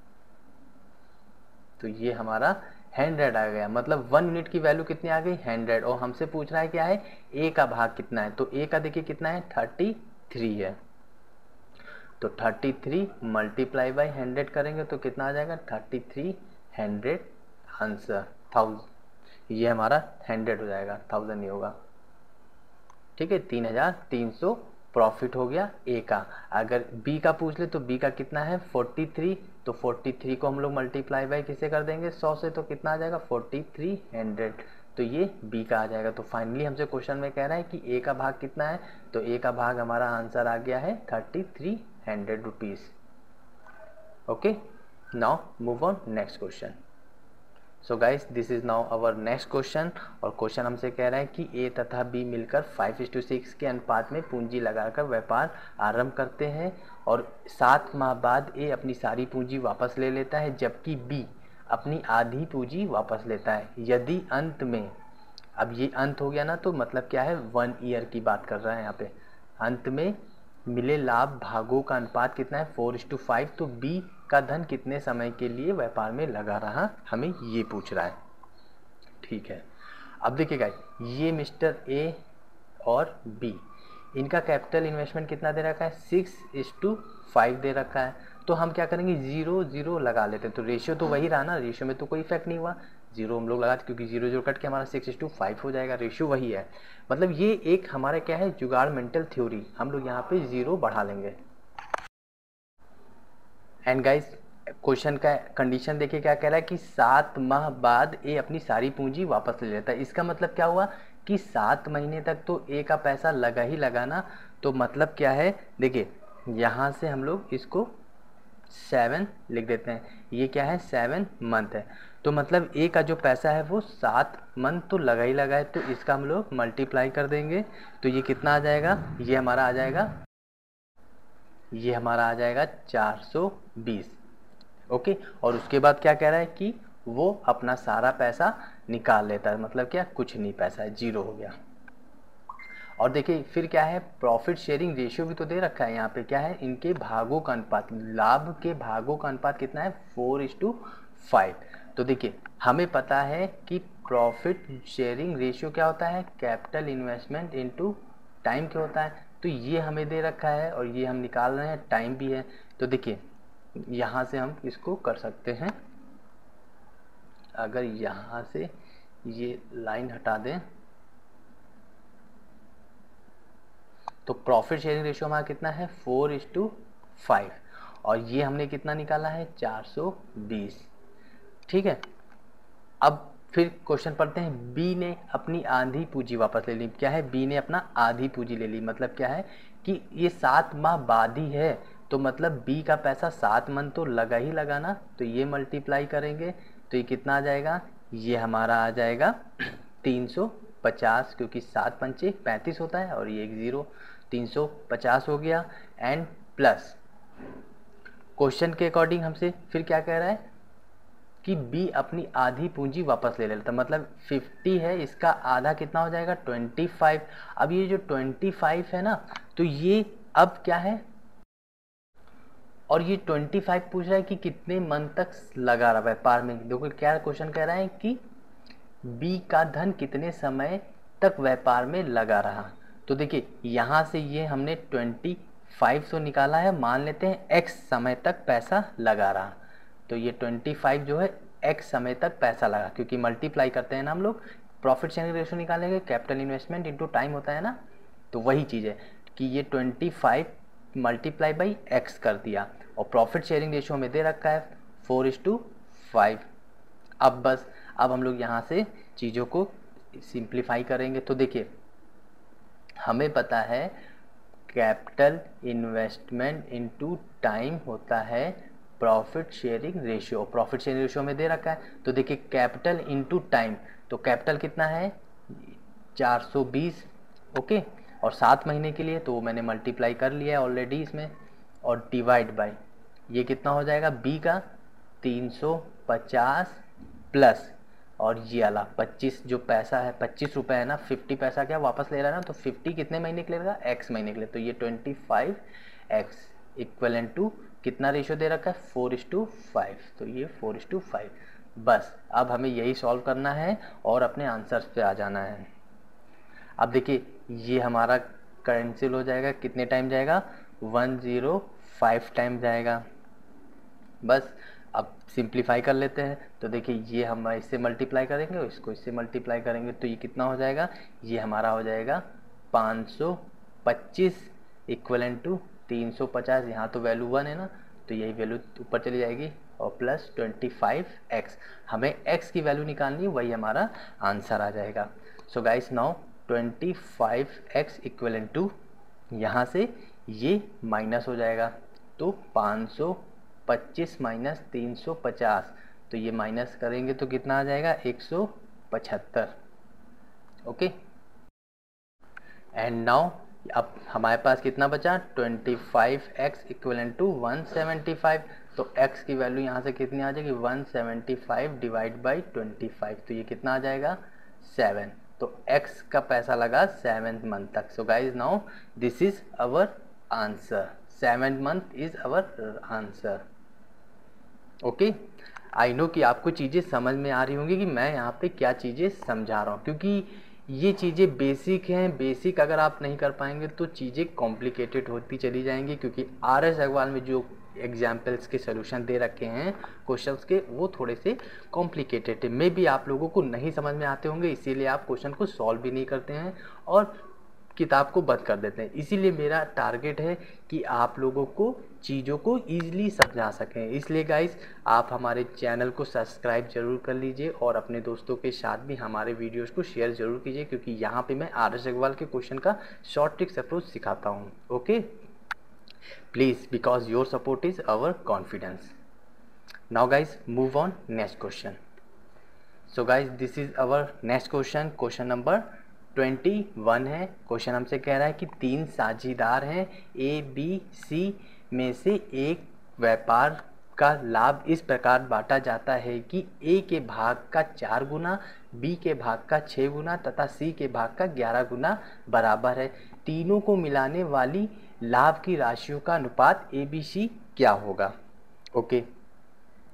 तो ये हमारा 100 आ गया। मतलब 1 यूनिट की वैल्यू कितनी आ गई 100, और हमसे पूछ रहा है क्या है ए का भाग कितना है, तो ए का देखिए कितना है 33 है, तो 33 मल्टीप्लाई बाई 100 करेंगे तो कितना आ जाएगा 3300 आंसर 1000, ये हमारा 100 हो जाएगा 1000 नहीं होगा। ठीक है, 3300 प्रॉफिट हो गया ए का। अगर बी का पूछ ले तो बी का कितना है 43, तो 43 को हम लोग मल्टीप्लाई बाई किसे कर देंगे 100 से, तो कितना आ जाएगा 4300, तो ये बी का आ जाएगा। तो फाइनली हमसे क्वेश्चन में कह रहा है कि ए का भाग कितना है, तो ए का भाग हमारा आंसर आ गया है 3300 rupees. Okay, now move on next question. So guys this is now our next question, और क्वेश्चन हमसे कह रहा है कि ए तथा बी मिलकर 5:6 के अनुपात में पूंजी लगाकर व्यापार आरंभ करते हैं, और 7 माह बाद ए अपनी सारी पूंजी वापस ले लेता है, जबकि बी अपनी आधी पूंजी वापस लेता है। यदि अंत में, अब ये अंत हो गया ना, तो मतलब क्या है 1 ईयर की बात कर रहा है यहाँ पे, अंत में मिले लाभ भागों का अनुपात कितना है 4:5, तो बी का धन कितने समय के लिए व्यापार में लगा रहा, हमें ये पूछ रहा है। ठीक है, अब देखिएगा ये मिस्टर ए और बी, इनका कैपिटल इन्वेस्टमेंट कितना दे रखा है 6:5 दे रखा है, तो हम क्या करेंगे 0 0 लगा लेते हैं, तो रेशियो तो वही रहा ना, रेशियो में तो कोई इफेक्ट नहीं हुआ, 0 हम लोग लगाते क्योंकि 0 0 कट के हमारा 6:5 हो जाएगा, रेशियो वही है। मतलब ये एक हमारा क्या है जुगाड़ मेंटल थ्योरी, हम लोग यहाँ पे 0 बढ़ा लेंगे। एंड गाइस क्वेश्चन का कंडीशन देखिए क्या कह रहा है कि 7 माह बाद ए अपनी सारी पूंजी वापस ले लेता है। इसका मतलब क्या हुआ कि 7 महीने तक तो ए का पैसा लगा ही लगा ना, तो मतलब क्या है देखिए यहाँ से हम लोग इसको 7 लिख देते हैं, ये क्या है 7 मंथ है, तो मतलब ए का जो पैसा है वो 7 मंथ तो लगा ही लगा है, तो इसका हम लोग मल्टीप्लाई कर देंगे, तो ये कितना आ जाएगा, ये हमारा आ जाएगा 420। ओके, और उसके बाद क्या कह रहा है कि वो अपना सारा पैसा निकाल लेता है, मतलब क्या कुछ नहीं, पैसा है 0 हो गया। और देखिए फिर क्या है प्रॉफिट शेयरिंग रेशियो भी तो दे रखा है, यहाँ पे क्या है इनके भागों का अनुपात, लाभ के भागों का अनुपात कितना है 5। तो देखिए हमें पता है कि प्रॉफिट शेयरिंग रेशियो क्या होता है, कैपिटल इन्वेस्टमेंट इनटू टाइम क्या होता है। तो ये हमें दे रखा है और ये हम निकाल रहे हैं, टाइम भी है। तो देखिए यहाँ से हम इसको कर सकते हैं, अगर यहाँ से ये लाइन हटा दें तो प्रॉफिट शेयरिंग रेशियो हमारा कितना है 4:5 और ये हमने कितना निकाला है 420। ठीक है, अब फिर क्वेश्चन पढ़ते हैं। बी ने अपनी आधी पूंजी वापस ले ली। क्या है, बी ने अपना आधी पूंजी ले ली, मतलब क्या है कि ये 7 माह बाद ही है, तो मतलब बी का पैसा 7 मंथ तो लगा ही लगा ना। तो ये मल्टीप्लाई करेंगे तो ये कितना आ जाएगा, ये हमारा आ जाएगा 350, क्योंकि 7 पंचे 35 होता है और ये एक 0, 350 हो गया। एंड प्लस क्वेश्चन के अकॉर्डिंग हमसे फिर क्या कह रहा है कि बी अपनी आधी पूंजी वापस ले लेता, मतलब 50 है, इसका आधा कितना हो जाएगा 25। अब ये जो 25 है ना, तो ये अब क्या है, और ये 25 पूछ रहा है कि कितने मंथ तक लगा रहा व्यापार में। देखो क्या क्वेश्चन कह रहा है कि बी का धन कितने समय तक व्यापार में लगा रहा। तो देखिए यहाँ से ये हमने 25 तो निकाला है, मान लेते हैं एक्स समय तक पैसा लगा रहा। तो ये 25 जो है एक्स समय तक पैसा लगा, क्योंकि मल्टीप्लाई करते हैं ना हम लोग, प्रॉफिट शेयरिंग रेशियो निकालेंगे, कैपिटल इन्वेस्टमेंट इनटू टाइम होता है ना। तो वही चीज़ है कि ये 25 मल्टीप्लाई बाई एक्स कर दिया और प्रॉफिट शेयरिंग रेशियो में दे रखा है 4:5। अब बस अब हम लोग यहाँ से चीज़ों को सिंप्लीफाई करेंगे। तो देखिए हमें पता है कैपिटल इन्वेस्टमेंट इनटू टाइम होता है profit sharing ratio. Profit sharing ratio में दे रखा है, तो देखिए कैपिटल इनटू टाइम, तो कैपिटल कितना है 420, ओके, और 7 महीने के लिए तो मैंने मल्टीप्लाई कर लिया है ऑलरेडी इसमें, और डिवाइड बाय ये कितना हो जाएगा बी का 350 प्लस और ये वाला 25 जो पैसा है 25 रुपये है ना, 50 पैसा क्या वापस ले रहा है ना, तो 50 कितने महीने के लिए रहेगा एक्स महीने के लिए। तो ये 25x इक्वल टू कितना रेशियो दे रखा है 4:5, तो ये 4:5। बस अब हमें यही सॉल्व करना है और अपने आंसर्स पे आ जाना है। अब देखिए ये हमारा कैंसिल हो जाएगा, कितने टाइम जाएगा 105 टाइम जाएगा। बस अब सिंप्लीफाई कर लेते हैं। तो देखिए ये हम इससे मल्टीप्लाई करेंगे और इसको इससे मल्टीप्लाई करेंगे, तो ये कितना हो जाएगा, ये हमारा हो जाएगा 525 इक्वलेंट टू 350। यहाँ तो वैल्यू 1 है ना, तो यही वैल्यू ऊपर चली जाएगी और प्लस 25x। हमें x की वैल्यू निकालनी है, वही हमारा आंसर आ जाएगा। So guys now 25x equivalent to, यहाँ से ये माइनस हो जाएगा, तो 525 माइनस 350, तो ये माइनस करेंगे तो कितना आ जाएगा 175, ओके। एंड नाउ अब हमारे पास कितना बचा 25x इक्वलेंट टू 175, तो x की वैल्यू यहाँ से कितनी आ जाएगी 175 डिवाइड बाई 25, तो ये कितना आ जाएगा 7। तो x का पैसा लगा 7 मंथ तक। So guys now this is our answer, 7 month is our answer, okay. I know कि आपको चीज़ें समझ में आ रही होंगी कि मैं यहाँ पे क्या चीज़ें समझा रहा हूँ, क्योंकि ये चीज़ें बेसिक हैं। बेसिक अगर आप नहीं कर पाएंगे तो चीज़ें कॉम्प्लिकेटेड होती चली जाएंगी, क्योंकि RS अग्रवाल में जो एग्जाम्पल्स के सोल्यूशन दे रखे हैं क्वेश्चंस के, वो थोड़े से कॉम्प्लिकेटेड है। मे भी आप लोगों को नहीं समझ में आते होंगे, इसीलिए आप क्वेश्चन को सॉल्व भी नहीं करते हैं और किताब को बंद कर देते हैं। इसीलिए मेरा टारगेट है कि आप लोगों को चीज़ों को ईजिली समझा सकें। इसलिए गाइस आप हमारे चैनल को सब्सक्राइब जरूर कर लीजिए और अपने दोस्तों के साथ भी हमारे वीडियोस को शेयर जरूर कीजिए, क्योंकि यहाँ पे मैं RS अग्रवाल के क्वेश्चन का शॉर्ट ट्रिक्स अप्रोच सिखाता हूँ, okay. Please, because your support is our confidence. Now guys move on next question. So guys this is our next question, question number 21 है। क्वेश्चन हमसे कह रहा है कि 3 साझेदार हैं, ABC में से एक व्यापार का लाभ इस प्रकार बांटा जाता है कि A के भाग का 4 गुना, B के भाग का 6 गुना तथा C के भाग का 11 गुना बराबर है। तीनों को मिलाने वाली लाभ की राशियों का अनुपात ABC क्या होगा, ओके।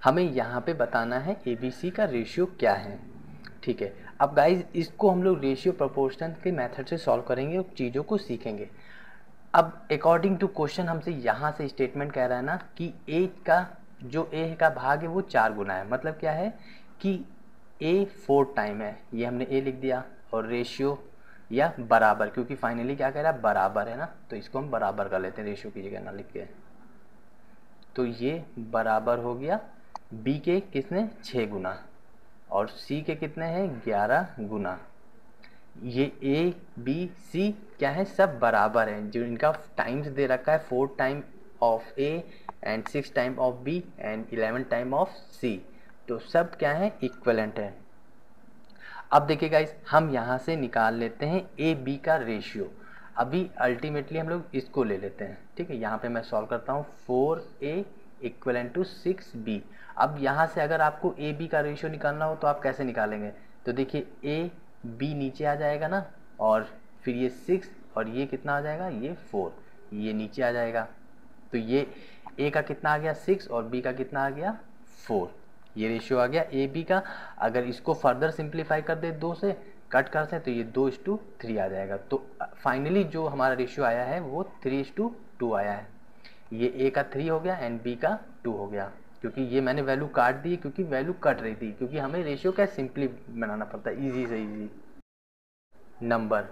हमें यहाँ पे बताना है ABC का रेशियो क्या है, ठीक है। अब गाइज इसको हम लोग रेशियो प्रोपोर्शन के मेथड से सॉल्व करेंगे और चीज़ों को सीखेंगे। अब अकॉर्डिंग टू क्वेश्चन हमसे यहाँ से स्टेटमेंट कह रहा है ना कि A का जो A का भाग है वो 4 गुना है। मतलब क्या है कि A 4 टाइम है, ये हमने A लिख दिया, और रेशियो या बराबर, क्योंकि फाइनली क्या कह रहा है बराबर है ना, तो इसको हम बराबर कर लेते हैं रेशियो की जगह ना लिख के। तो ये बराबर हो गया B के कितने 6 गुना और C के कितने हैं 11 गुना। ये A B C क्या है सब बराबर है, जो इनका टाइम्स दे रखा है 4 time of A and 6 time of B and 11 time of C, तो सब क्या है इक्वलेंट है। अब देखिए गाइस हम यहाँ से निकाल लेते हैं A B का रेशियो। अभी अल्टीमेटली हम लोग इसको ले लेते हैं, ठीक है। यहाँ पे मैं सॉल्व करता हूँ 4A इक्वलेंट टू 6B। अब यहाँ से अगर आपको A B का रेशियो निकालना हो तो आप कैसे निकालेंगे, तो देखिए A B नीचे आ जाएगा ना, और फिर ये 6 और ये कितना आ जाएगा ये 4, ये नीचे आ जाएगा, तो ये A का कितना आ गया 6 और B का कितना आ गया 4, ये रेशियो आ गया A B का। अगर इसको फर्दर सिंप्लीफाई कर दे 2 से कट करते हैं तो ये 2:3 आ जाएगा। तो फाइनली जो हमारा रेशियो आया है वो 3:2 आया है। ये A का 3 हो गया एंड B का 2 हो गया, क्योंकि ये मैंने वैल्यू काट दी क्योंकि वैल्यू कट रही थी, क्योंकि हमें रेशियो क्या सिंपली बनाना पड़ता है, इजी से इजी नंबर।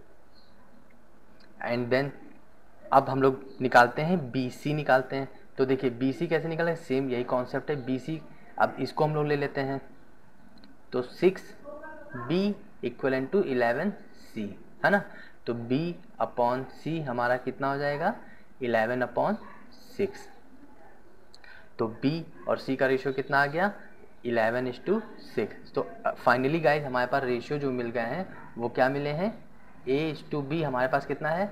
एंड देन अब हम लोग निकालते हैं BC निकालते हैं। तो देखिए BC कैसे निकालें, सेम यही कॉन्सेप्ट है BC। अब इसको हम लोग ले लेते हैं, तो 6B इक्वलेंट टू 11C है ना, तो B अपॉन C हमारा कितना हो जाएगा 11/6। तो B और C का रेशियो कितना आ गया 11:6। तो फाइनली गाइस हमारे पास रेशियो जो मिल गए हैं वो क्या मिले हैं, A/B हमारे पास कितना है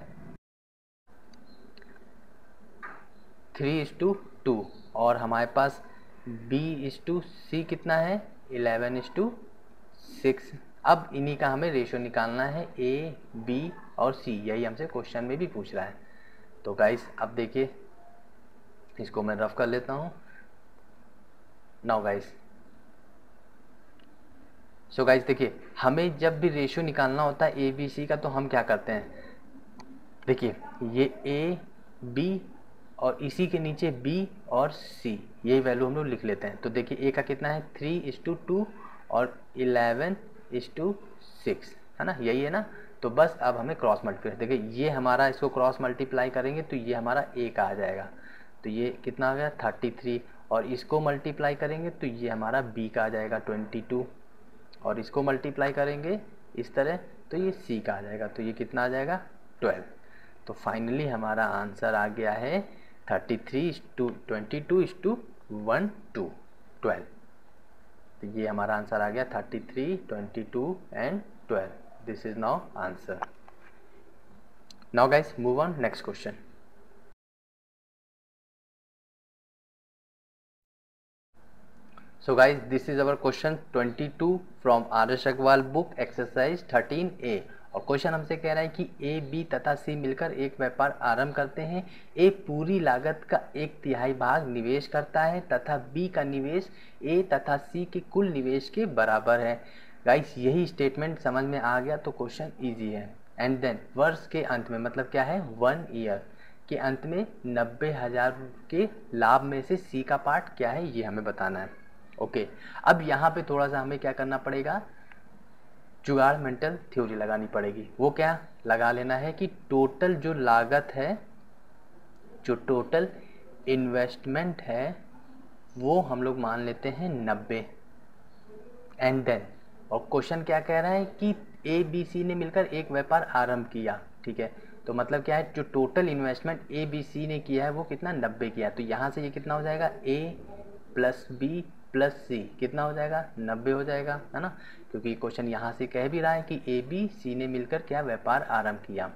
3:2, और हमारे पास B/C कितना है 11:6। अब इन्हीं का हमें रेशियो निकालना है A B और C, यही हमसे क्वेश्चन में भी पूछ रहा है। तो गाइस अब देखिए इसको मैं रफ कर लेता हूँ। नाउ गाइस सो गाइस देखिए हमें जब भी रेशियो निकालना होता है A B C का, तो हम क्या करते हैं, देखिए ये A B और इसी के नीचे B और C, यही वैल्यू हम लोग लिख लेते हैं। तो देखिए A का कितना है 3:2 और 11:6 है ना, यही है ना। तो बस अब हमें क्रॉस मल्टीप्लाई, देखिए ये हमारा इसको क्रॉस मल्टीप्लाई करेंगे तो ये हमारा A का आ जाएगा, तो ये कितना आ गया 33, और इसको मल्टीप्लाई करेंगे तो ये हमारा B का आ जाएगा 22, और इसको मल्टीप्लाई करेंगे इस तरह तो ये C का आ जाएगा, तो ये कितना आ जाएगा 12। तो फाइनली हमारा आंसर आ गया है 33:22:1:12। तो ये हमारा आंसर आ गया 33, 22 and 12। This is now answer. Now guys move on next question. So guys, this is our question 22 from Adarsh Agarwal book exercise 13A। और क्वेश्चन हमसे कह रहा है कि A, B तथा C मिलकर एक व्यापार आरंभ करते हैं। A पूरी लागत का 1/3 भाग निवेश करता है तथा B का निवेश A तथा C के कुल निवेश के बराबर है। गाइस यही स्टेटमेंट समझ में आ गया तो क्वेश्चन इजी है। एंड देन वर्ष के अंत में, मतलब क्या है 1 ईयर के अंत में 90,000 के लाभ में से C का पार्ट क्या है ये हमें बताना है। ओके अब यहाँ पे थोड़ा सा हमें क्या करना पड़ेगा, जुगाड़ मेंटल थ्योरी लगानी पड़ेगी। वो क्या लगा लेना है कि टोटल जो लागत है, जो टोटल इन्वेस्टमेंट है वो हम लोग मान लेते हैं 90। एंड देन और क्वेश्चन क्या कह रहा है कि A B C ने मिलकर एक व्यापार आरंभ किया, ठीक है। तो मतलब क्या है, जो total investment A B C ने किया है वो कितना 90 किया। तो यहाँ से ये कितना हो जाएगा A plus B plus C कितना हो जाएगा 90 हो जाएगा, है ना, क्योंकि क्वेश्चन यहाँ से कह भी रहा है कि A B C ने मिलकर क्या व्यापार आरंभ किया।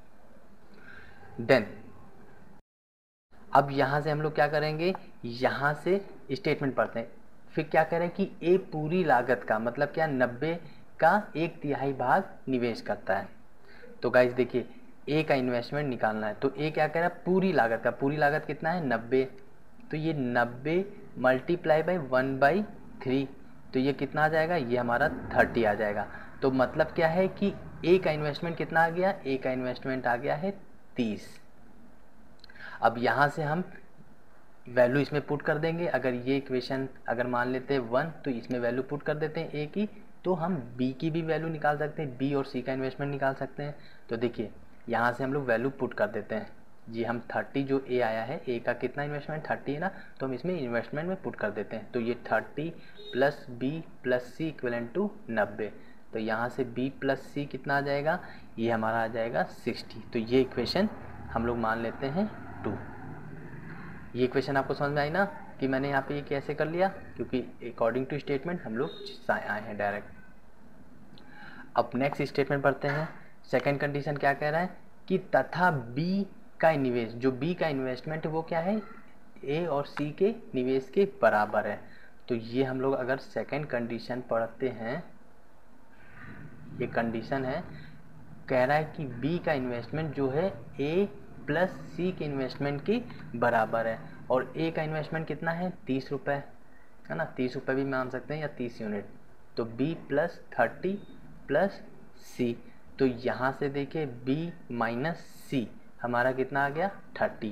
देन अब यहाँ से हम लोग क्या करेंगे, यहाँ से स्टेटमेंट पढ़ते हैं। फिर क्या करें कि A पूरी लागत का, मतलब क्या 90 का 1/3 भाग निवेश करता है। तो गाइस देखिए A का इन्वेस्टमेंट निकालना है, तो A क्या कह रहा है पूरी लागत का, पूरी लागत कितना है 90, तो ये 90 मल्टीप्लाई बाई 1/3, तो ये कितना आ जाएगा, ये हमारा 30 आ जाएगा। तो मतलब क्या है कि ए का इन्वेस्टमेंट कितना आ गया, ए का इन्वेस्टमेंट आ गया है 30। अब यहाँ से हम वैल्यू इसमें पुट कर देंगे। अगर ये इक्वेशन अगर मान लेते हैं 1, तो इसमें वैल्यू पुट कर देते हैं ए की, तो हम बी की भी वैल्यू निकाल सकते हैं, बी और सी का इन्वेस्टमेंट निकाल सकते हैं। तो देखिए यहाँ से हम लोग वैल्यू पुट कर देते हैं जी। हम 30 जो ए आया है, ए का कितना इन्वेस्टमेंट 30 है ना, तो हम इसमें इन्वेस्टमेंट में पुट कर देते हैं। तो ये 30 plus B plus C equivalent to 90। तो यहाँ से बी प्लस सी कितना आ जाएगा, ये हमारा आ जाएगा 60। तो ये इक्वेशन हम लोग मान लेते हैं 2। ये इक्वेशन आपको समझ में आई ना कि मैंने यहाँ पे ये कैसे कर लिया, क्योंकि अकॉर्डिंग टू स्टेटमेंट हम लोग आए हैं डायरेक्ट। अब नेक्स्ट स्टेटमेंट पढ़ते हैं। सेकंड कंडीशन क्या कह रहा है कि तथा बी का निवेश, जो बी का इन्वेस्टमेंट है वो क्या है, ए और सी के निवेश के बराबर है। तो ये हम लोग अगर सेकंड कंडीशन पढ़ते हैं, ये कंडीशन है, कह रहा है कि बी का इन्वेस्टमेंट जो है ए प्लस सी के इन्वेस्टमेंट के बराबर है। और ए का इन्वेस्टमेंट कितना है, 30 रुपये है ना, 30 रुपये भी मान सकते हैं या 30 यूनिट। तो बी प्लस 30 प्लस सी, तो यहाँ से देखिए बी माइनस सी हमारा कितना आ गया 30।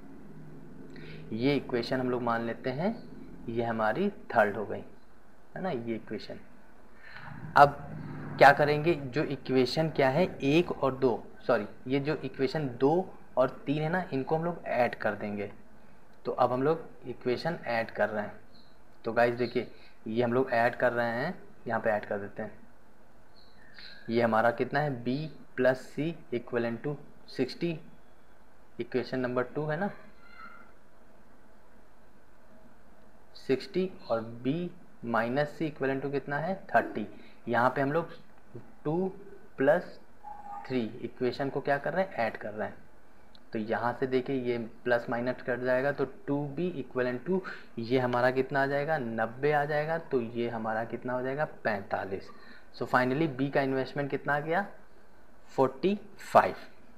ये इक्वेशन हम लोग मान लेते हैं, ये हमारी थर्ड हो गई है ना ये इक्वेशन। अब क्या करेंगे, जो इक्वेशन क्या है 1 और 2, सॉरी ये जो इक्वेशन 2 और 3 है ना, इनको हम लोग ऐड कर देंगे। तो अब हम लोग इक्वेशन ऐड कर रहे हैं। तो गाइस देखिए ये हम लोग ऐड कर रहे हैं, यहाँ पे ऐड कर देते हैं। ये हमारा कितना है, b plus C equivalent to 60, equation number 2 है ना 60, और b minus C equivalent to कितना है 30। यहाँ पे हम लोग 2 प्लस 3 इक्वेशन को क्या कर रहे हैं, ऐड कर रहे हैं। तो यहाँ से देखिए ये प्लस माइनस कट जाएगा, तो 2b इक्वलेंट टू ये हमारा कितना आ जाएगा 90 आ जाएगा। तो ये हमारा कितना हो जाएगा 45। सो फाइनली b का इन्वेस्टमेंट कितना आ गया 45।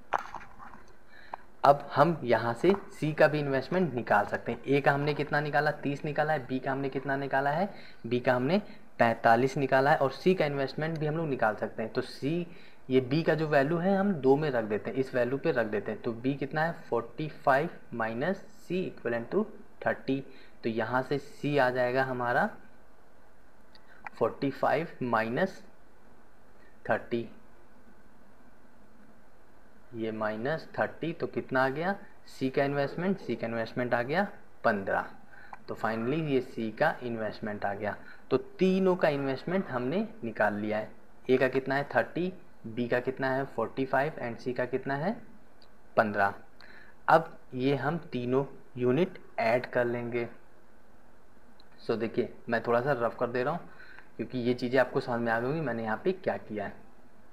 अब हम यहाँ से c का भी इन्वेस्टमेंट निकाल सकते हैं। a का हमने कितना निकाला 30 निकाला है, b का हमने कितना निकाला है, b का हमने 45 निकाला है, और c का इन्वेस्टमेंट भी हम लोग निकाल सकते हैं। तो c ये b का जो वैल्यू है हम 2 में रख देते हैं, इस वैल्यू पे रख देते हैं। तो b कितना है 45 माइनस c इक्वलेंट टू 30। तो यहाँ से c आ जाएगा हमारा 45 माइनस 30, ये माइनस 30, तो कितना आ गया सी का इन्वेस्टमेंट आ गया 15। तो फाइनली ये सी का इन्वेस्टमेंट आ गया। तो तीनों का इन्वेस्टमेंट हमने निकाल लिया है। ए का कितना है 30, बी का कितना है 45 एंड सी का कितना है 15। अब ये हम तीनों यूनिट ऐड कर लेंगे। सो देखिए मैं थोड़ा सा रफ कर दे रहा हूँ, क्योंकि ये चीज़ें आपको समझ में आ गई मैंने यहाँ पे क्या किया है।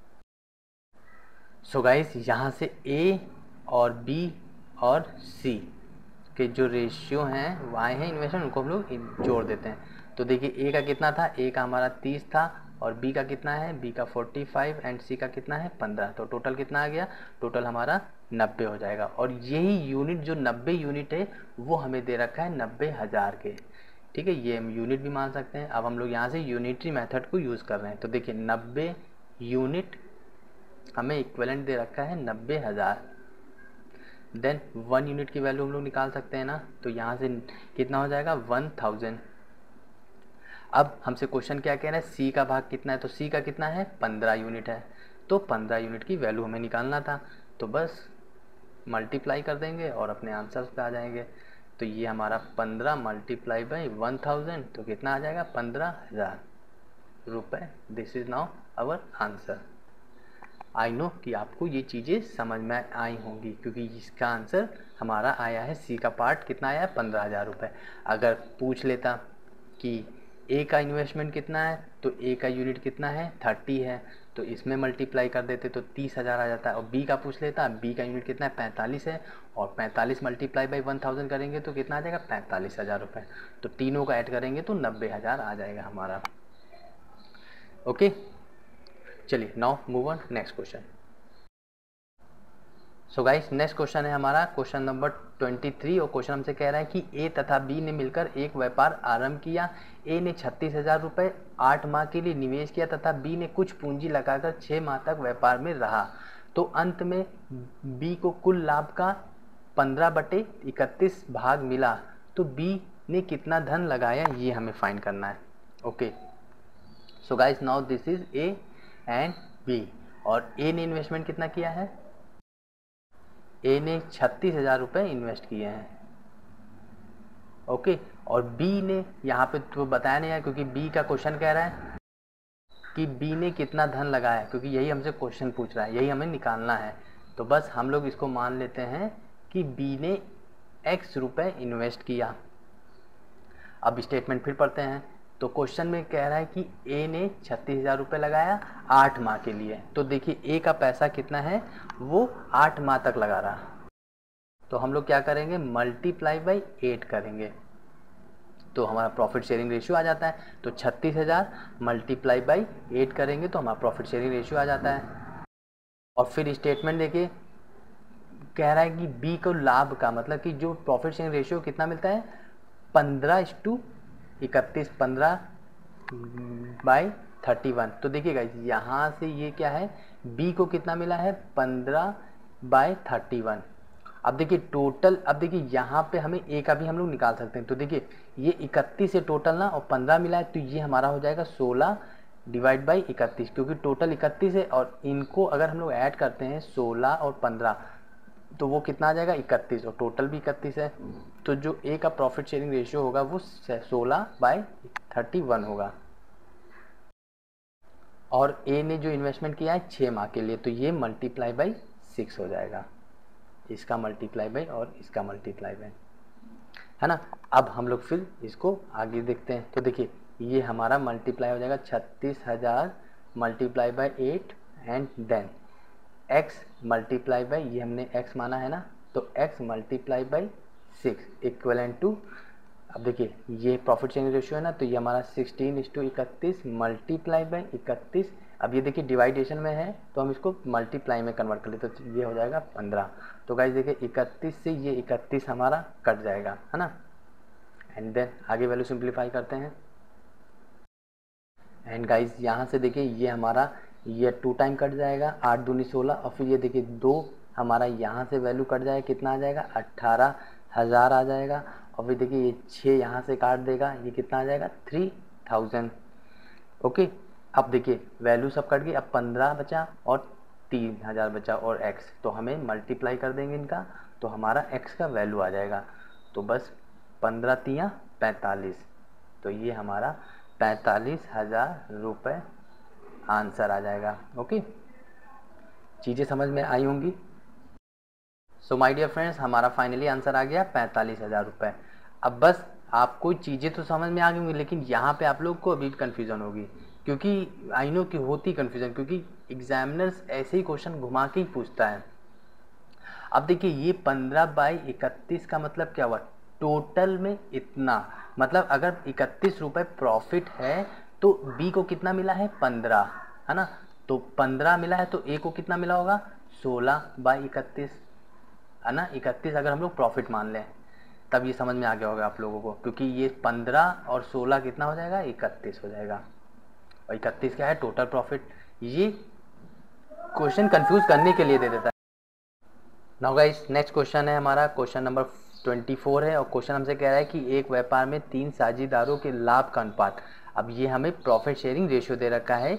सो गाइस यहाँ से ए और बी और सी के जो रेशियो हैं वो आए हैं इन्वेस्टमेंट, उनको हम लोग जोड़ देते हैं। तो देखिए ए का कितना था, ए का हमारा 30 था, और बी का कितना है, बी का 45 एंड सी का कितना है 15। तो टोटल कितना आ गया, टोटल हमारा 90 हो जाएगा। और यही यूनिट जो 90 यूनिट है वो हमें दे रखा है 90,000 के, ठीक है, ये हम यूनिट भी मान सकते हैं। अब हम लोग यहाँ से यूनिटरी मेथड को यूज़ कर रहे हैं। तो देखिए 90 यूनिट हमें इक्विवेलेंट दे रखा है 90,000। देन 1 यूनिट की वैल्यू हम लोग निकाल सकते हैं ना, तो यहाँ से कितना हो जाएगा 1000। अब हमसे क्वेश्चन क्या कह रहा है, सी का भाग कितना है, तो सी का कितना है 15 यूनिट है। तो 15 यूनिट की वैल्यू हमें निकालना था, तो बस मल्टीप्लाई कर देंगे और अपने आंसर्स पे आ जाएंगे। तो ये हमारा 15 मल्टीप्लाई बाई 1000, तो कितना आ जाएगा 15,000 रुपये। This is now our answer. I know कि आपको ये चीज़ें समझ में आई होंगी, क्योंकि इसका आंसर हमारा आया है, सी का पार्ट कितना आया है 15,000 रुपये। अगर पूछ लेता कि ए का इन्वेस्टमेंट कितना है, तो ए का यूनिट कितना है 30 है, तो इसमें मल्टीप्लाई कर देते तो 30,000 आ जाता है। और बी का पूछ लेता, बी का यूनिट कितना है 45 है, और 45 मल्टीप्लाई बाई 1000 करेंगे तो कितना आ जाएगा 45,000 रुपये। तो तीनों का ऐड करेंगे तो 90,000 आ जाएगा हमारा। ओके, चलिए now move on next question. So guys next question है हमारा क्वेश्चन नंबर 23 और क्वेश्चन हमसे कह रहा है कि ए तथा बी ने मिलकर एक व्यापार आरंभ किया। ए ने 36,000 रुपये 8 माह के लिए निवेश किया तथा बी ने कुछ पूंजी लगाकर 6 माह तक व्यापार में रहा। तो अंत में बी को कुल लाभ का 15/31 भाग मिला। तो बी ने कितना धन लगाया ये हमें फाइंड करना है। Okay, so guys now this is A and B. और ए ने इन्वेस्टमेंट कितना किया है? ए ने 36,000 रुपये इन्वेस्ट किए हैं। ओके, और बी ने यहाँ पे तो बताया नहीं है क्योंकि बी का क्वेश्चन कह रहा है कि बी ने कितना धन लगाया, क्योंकि यही हमसे क्वेश्चन पूछ रहा है, यही हमें निकालना है। तो बस हम लोग इसको मान लेते हैं कि बी ने x रुपये इन्वेस्ट किया। अब स्टेटमेंट फिर पढ़ते हैं। तो क्वेश्चन में कह रहा है कि ए ने 36,000 रुपये लगाया 8 माह के लिए। तो देखिए ए का पैसा कितना है, वो 8 माह तक लगा रहा। तो हम लोग क्या करेंगे, मल्टीप्लाई बाई 8 करेंगे तो हमारा प्रॉफिट शेयरिंग रेशियो आ जाता है। तो 36,000 मल्टीप्लाई बाई 8 करेंगे तो हमारा प्रॉफिट शेयरिंग रेशियो आ जाता है। और फिर स्टेटमेंट देखिए कह रहा है कि बी को लाभ का मतलब कि जो प्रॉफिट शेयरिंग रेशियो कितना मिलता है 15:31, 15/31। तो देखिएगा यहाँ से ये क्या है, बी को कितना मिला है 15/31। अब देखिए टोटल, अब देखिए यहाँ पे हमें ए का भी हम लोग निकाल सकते हैं। तो देखिए ये 31 है टोटल ना, और 15 मिला है, तो ये हमारा हो जाएगा 16/31 क्योंकि टोटल 31 है और इनको अगर हम लोग ऐड करते हैं 16 और 15 तो वो कितना आ जाएगा 31, और टोटल भी 31 है। तो जो ए का प्रॉफिट शेयरिंग रेशियो होगा वो 16/31 होगा। और ए ने जो इन्वेस्टमेंट किया है 6 माह के लिए, तो ये मल्टीप्लाई बाई 6 हो जाएगा, इसका मल्टीप्लाई बाई और इसका मल्टीप्लाई बाई, है ना। अब हम लोग फिर इसको आगे देखते हैं। तो देखिए ये हमारा मल्टीप्लाई हो जाएगा 36,000 multiply by 8 and then x multiply by, ये हमने x माना है ना, तो x multiply by 6 equivalent to, अब देखिए ये प्रॉफिट शेयरिंग रेशियो है ना, तो ये हमारा 16:31 मल्टीप्लाई बाई 31। अब ये देखिए डिवाइडेशन में है तो हम इसको मल्टीप्लाई में कन्वर्ट कर लेते तो ये हो जाएगा 15। तो गाइस देखिए 31 से ये 31 हमारा कट जाएगा, है ना। एंड देन आगे वैल्यू सिंप्लीफाई करते हैं। एंड गाइस यहाँ से देखिए ये हमारा ये 2 टाइम कट जाएगा, 8 दूनी 16, और फिर ये देखिए 2 हमारा यहाँ से वैल्यू कट जाएगा, कितना आ जाएगा 18,000 आ जाएगा। और फिर देखिए ये 6 यहाँ से काट देगा, ये कितना आ जाएगा 3,000। ओके, अब देखिए वैल्यू सब कट गई, अब 15 बचा और 3,000 बचा और x, तो हमें मल्टीप्लाई कर देंगे इनका तो हमारा x का वैल्यू आ जाएगा। तो बस 15×3 = 45, तो ये हमारा 45,000 रुपये आंसर आ जाएगा। ओके, चीज़ें समझ में आई होंगी। सो माय डियर फ्रेंड्स, हमारा फाइनली आंसर आ गया 45,000 रुपये। अब बस आपको चीज़ें तो समझ में आ गई होंगी, लेकिन यहाँ पे आप लोग को अभी कन्फ्यूज़न होगी, क्योंकि आई नो कि होती कन्फ्यूज़न, क्योंकि एग्जामिनर्स ऐसे ही क्वेश्चन घुमा के ही पूछता है। अब देखिए ये 15/31 का मतलब क्या हुआ, टोटल में इतना, मतलब अगर 31 रुपये प्रॉफिट है तो बी को कितना मिला है 15, है ना। तो 15 मिला है तो ए को कितना मिला होगा 16/31, है ना। 31 अगर हम लोग प्रॉफिट मान लें तब ये समझ में आ गया होगा आप लोगों को, क्योंकि ये 15 और 16 कितना हो जाएगा 31 हो जाएगा, और 31 क्या है टोटल प्रॉफिट। ये क्वेश्चन कंफ्यूज करने के लिए दे देता है। नाउ गाइस नेक्स्ट क्वेश्चन है हमारा क्वेश्चन नंबर 24 है, और क्वेश्चन हमसे कह रहा है कि एक व्यापार में 3 साझेदारों के लाभ का अनुपात, अब ये हमें प्रॉफिट शेयरिंग रेशियो दे रखा है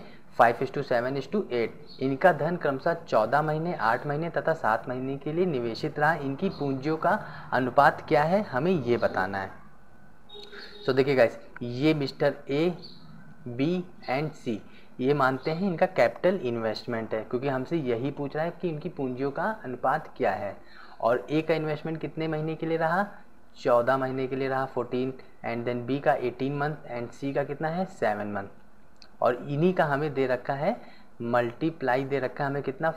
5:7:8। इनका धन क्रमशः 14 महीने, 8 महीने तथा 7 महीने के लिए निवेशित रहा। इनकी पूंजियों का अनुपात क्या है, हमें ये बताना है। सो देखिए गाइस, ये mister A, B and C ये मानते हैं इनका कैपिटल इन्वेस्टमेंट है, क्योंकि हमसे यही पूछ रहा है कि इनकी पूंजियों का अनुपात क्या है। और ए का इन्वेस्टमेंट कितने महीने के लिए रहा 14 महीने के लिए रहा 14, एंड देन बी का 18 मंथ एंड सी का कितना है 7 मंथ। और इन्हीं का हमें दे रखा है मल्टीप्लाई दे रखा है हमें कितना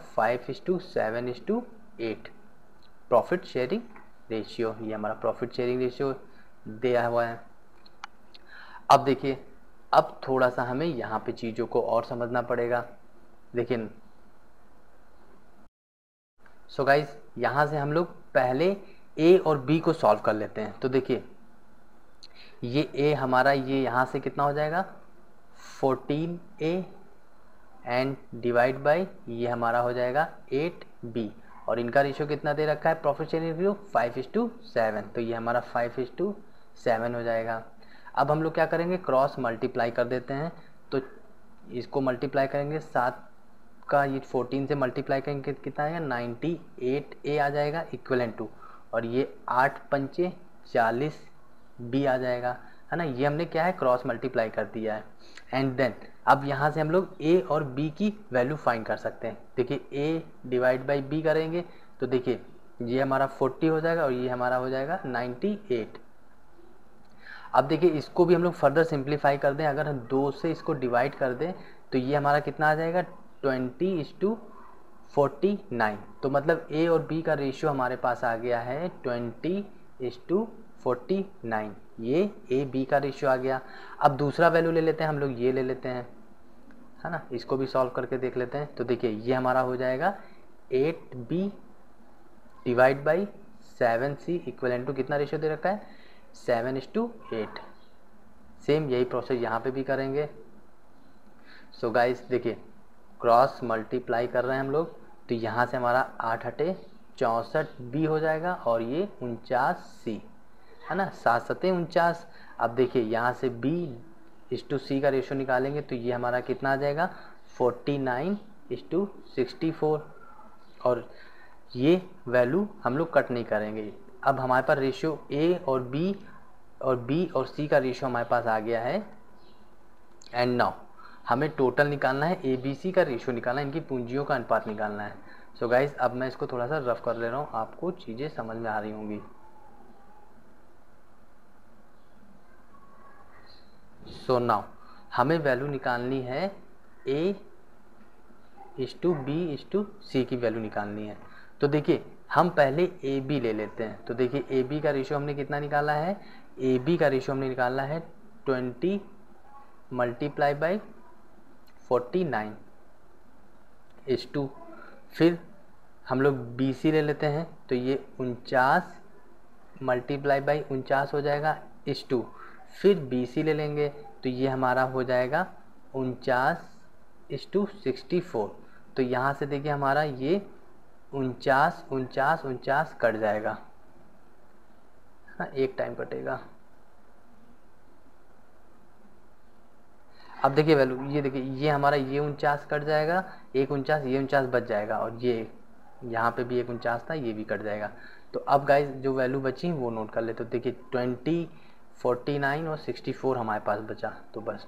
5:7:8 प्रॉफिट शेयरिंग रेशियो, ये हमारा प्रॉफिट शेयरिंग रेशियो दिया हुआ है। अब देखिए अब थोड़ा सा हमें यहाँ पे चीज़ों को और समझना पड़ेगा। देखिए सो गाइस यहाँ से हम लोग पहले ए और बी को सॉल्व कर लेते हैं। तो देखिए ये ए हमारा, ये यहाँ से कितना हो जाएगा 14a एंड डिवाइड बाई ये हमारा हो जाएगा 8b, और इनका रेशियो कितना दे रखा है प्रोफेशनल रिव्यू 5:7, तो ये हमारा 5:7 हो जाएगा। अब हम लोग क्या करेंगे, क्रॉस मल्टीप्लाई कर देते हैं। तो इसको मल्टीप्लाई करेंगे 7 का, ये 14 से मल्टीप्लाई करेंगे कितना आएगा 98a आ जाएगा इक्वलेंट टू, और ये 8 पंचे 40b आ जाएगा, है ना। ये हमने क्या है क्रॉस मल्टीप्लाई कर दिया है। एंड देन अब यहाँ से हम लोग a और b की वैल्यू फाइंड कर सकते हैं। देखिए a डिवाइड बाई b करेंगे तो देखिए ये हमारा 40 हो जाएगा और ये हमारा हो जाएगा 98। अब देखिए इसको भी हम लोग फर्दर सिंप्लीफाई कर दें, अगर हम 2 से इसको डिवाइड कर दें तो ये हमारा कितना आ जाएगा 20:49। तो मतलब a और b का रेशियो हमारे पास आ गया है 20:49, ये a b का रेशियो आ गया। अब दूसरा वैल्यू ले लेते हैं हम लोग, ये ले लेते हैं, है ना। इसको भी सॉल्व करके देख लेते हैं। तो देखिए ये हमारा हो जाएगा 8b divide by 7c equivalent to कितना रेशियो दे रखा है 7:8। सेम यही प्रोसेस यहाँ पे भी करेंगे। सो गाइस देखिए क्रॉस मल्टीप्लाई कर रहे हैं हम लोग, तो यहाँ से हमारा 8 हटे 64b हो जाएगा और ये 49c, है ना, 7 सते 49। अब देखिए यहाँ से b/c का रेशियो निकालेंगे तो ये हमारा कितना आ जाएगा 49:64, और ये वैल्यू हम लोग कट नहीं करेंगे। अब हमारे पास रेशियो a और b और c का रेशियो हमारे पास आ गया है। एंड नाउ हमें टोटल निकालना है, ए बी सी का रेशियो निकालना है, इनकी पूंजियों का अनुपात निकालना है। सो गाइज अब मैं इसको थोड़ा सा रफ कर ले रहा हूँ, आपको चीज़ें समझ में आ रही होंगी। सो नाउ हमें वैल्यू निकालनी है a/b/c की वैल्यू निकालनी है। तो देखिए हम पहले ए बी ले लेते हैं। तो देखिए ए बी का रेशियो हमने कितना निकाला है, ए बी का रेशियो हमने निकाला है 20 मल्टीप्लाई बाई 49/2। फिर हम लोग बी सी ले लेते हैं, तो ये 49 मल्टीप्लाई बाई 49 हो जाएगा /2। फिर बी सी ले लेंगे तो ये हमारा हो जाएगा 49:64। तो यहाँ से देखिए हमारा ये 49 कट जाएगा, हाँ एक टाइम कटेगा। अब देखिए वैल्यू, ये देखिए ये हमारा ये 49 कट जाएगा, एक 49 ये 49 बच जाएगा, और ये यहाँ पे भी एक 49 था ये भी कट जाएगा। तो अब गाइज जो वैल्यू बची वो नोट कर ले। तो देखिए 20, 49 और 64 हमारे पास बचा, तो बस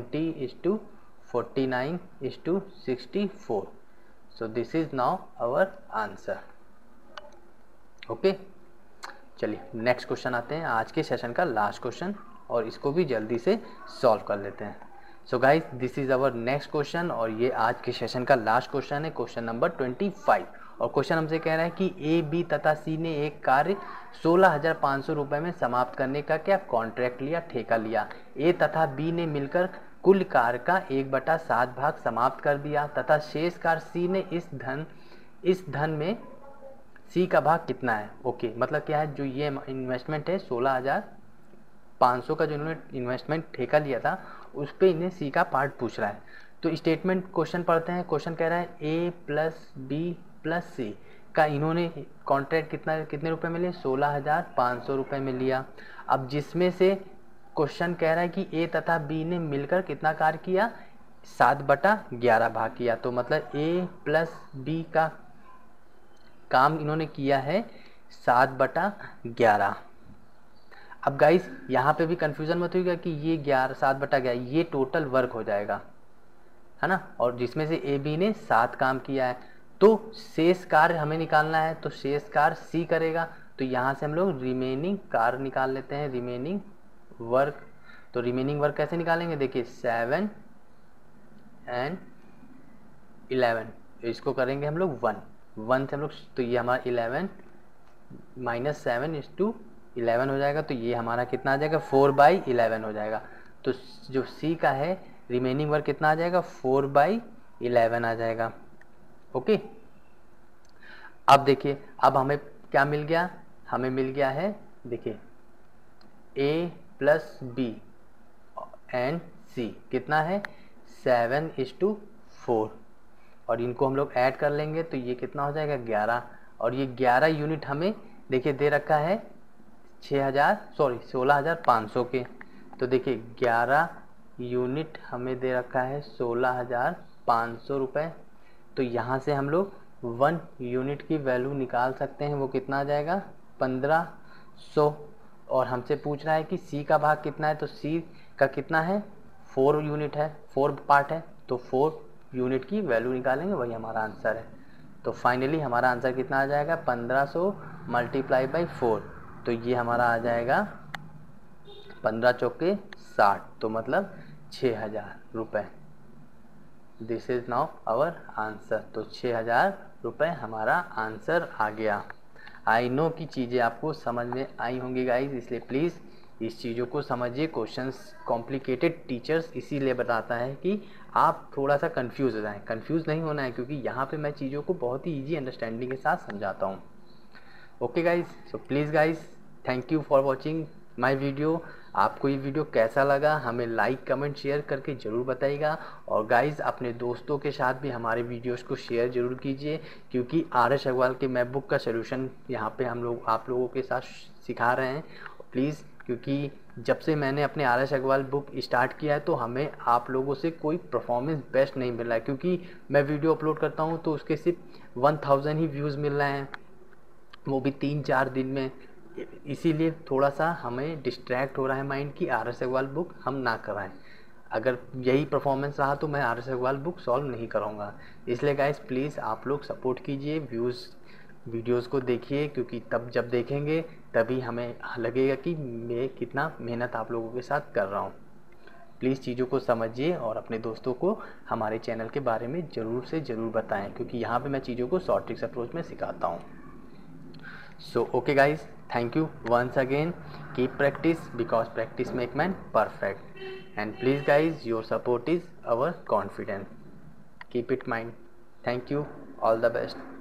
20:49:64। So this is now our answer. Okay चलिए नेक्स्ट क्वेश्चन आते हैं, आज के सेशन का लास्ट क्वेश्चन, और इसको भी जल्दी से सॉल्व कर लेते हैं। So guys this is our next question, और ये आज के सेशन का लास्ट क्वेश्चन है, क्वेश्चन नंबर 25। और क्वेश्चन हमसे कह रहा है कि ए बी तथा सी ने एक कार्य 16,500 रुपये में समाप्त करने का क्या कॉन्ट्रैक्ट लिया, ठेका लिया। ए तथा बी ने मिलकर कुल कार्य का 1/7 भाग समाप्त कर दिया तथा शेष कार्य सी ने इस धन में सी का भाग कितना है। ओके मतलब क्या है, जो ये इन्वेस्टमेंट है 16,500 का जो इन्होंने इन्वेस्टमेंट ठेका लिया था उस पर इन्हें सी का पार्ट पूछ रहा है। तो स्टेटमेंट क्वेश्चन पढ़ते हैं। क्वेश्चन कह रहा है A plus B plus C का इन्होंने कॉन्ट्रैक्ट कितने रुपए में लिए 16,500 रुपये में लिया। अब जिसमें से क्वेश्चन कह रहा है कि ए तथा बी ने मिलकर कितना कार्य किया 7/11 भाग किया। तो मतलब ए प्लस बी का काम इन्होंने किया है 7/11। अब गाइस यहाँ पे भी कंफ्यूजन मत होगा कि ये 7/11 ये टोटल वर्क हो जाएगा, है ना, और जिसमें से ए बी ने 7 काम किया है। तो शेष कार्य हमें निकालना है, तो शेष कार्य सी करेगा। तो यहाँ से हम लोग रिमेनिंग कार्य निकाल लेते हैं, रिमेनिंग वर्क। तो रिमेनिंग वर्क कैसे निकालेंगे, देखिए 7 और 11, इसको करेंगे हम लोग 1 से हम लोग, तो ये हमारा 11 - 7:11 हो जाएगा। तो ये हमारा कितना आ जाएगा 4/11 हो जाएगा। तो जो सी का है रिमेनिंग वर्क कितना आ जाएगा 4/11 आ जाएगा। ओके अब देखिए, अब हमें क्या मिल गया, हमें मिल गया है, देखिए a plus B and C कितना है 7:4, और इनको हम लोग ऐड कर लेंगे तो ये कितना हो जाएगा 11, और ये 11 यूनिट हमें देखिए दे रखा है 16,500 के। तो देखिए 11 यूनिट हमें दे रखा है 16,500 रुपये। तो यहाँ से हम लोग 1 यूनिट की वैल्यू निकाल सकते हैं, वो कितना आ जाएगा 1500। और हमसे पूछ रहा है कि सी का भाग कितना है, तो सी का कितना है 4 यूनिट है, 4 पार्ट है, तो 4 यूनिट की वैल्यू निकालेंगे, वही हमारा आंसर है। तो फाइनली हमारा आंसर कितना आ जाएगा 1500 मल्टीप्लाई बाई 4, तो ये हमारा आ जाएगा 15 चौके 60, तो मतलब 6,000 रुपये। This is now our answer. तो 6,000 रुपये हमारा आंसर आ गया। आई नो कि चीज़ें आपको समझ में आई होंगी गाइज, इसलिए प्लीज़ इस चीज़ों को समझिए। क्वेश्चंस कॉम्प्लिकेटेड टीचर्स इसीलिए बताता है कि आप थोड़ा सा कंफ्यूज हो जाएं। कंफ्यूज नहीं होना है, क्योंकि यहाँ पे मैं चीज़ों को बहुत ही ईजी अंडरस्टैंडिंग के साथ समझाता हूँ। Okay guys, so please guys, thank you for watching my video. आपको ये वीडियो कैसा लगा हमें लाइक कमेंट शेयर करके ज़रूर बताइएगा। और गाइज़ अपने दोस्तों के साथ भी हमारे वीडियोस को शेयर ज़रूर कीजिए, क्योंकि आर.एस. अग्रवाल के मैथ बुक का सोल्यूशन यहाँ पे हम लोग आप लोगों के साथ सिखा रहे हैं। प्लीज़, क्योंकि जब से मैंने अपने आर.एस. अग्रवाल बुक स्टार्ट किया है तो हमें आप लोगों से कोई परफॉर्मेंस बेस्ट नहीं मिल रहा है, क्योंकि मैं वीडियो अपलोड करता हूँ तो उसके सिर्फ 1000 ही व्यूज़ मिल रहे हैं, वो भी 3-4 दिन में। इसीलिए थोड़ा सा हमें डिस्ट्रैक्ट हो रहा है माइंड की आर.एस. अग्रवाल बुक हम ना कराएं। अगर यही परफॉर्मेंस रहा तो मैं आर.एस. अग्रवाल बुक सॉल्व नहीं करूँगा। इसलिए गाइस प्लीज़ आप लोग सपोर्ट कीजिए, वीडियोस को देखिए, क्योंकि तब जब देखेंगे तभी हमें लगेगा कि मैं कितना मेहनत आप लोगों के साथ कर रहा हूँ। प्लीज़ चीज़ों को समझिए और अपने दोस्तों को हमारे चैनल के बारे में ज़रूर से ज़रूर बताएं, क्योंकि यहाँ पे मैं चीज़ों को शॉर्ट ट्रिक्स अप्रोच में सिखाता हूँ। So okay guys, thank you once again. Keep practice because practice make man perfect. And please guys, your support is our confidence. Keep it in mind. Thank you. All the best.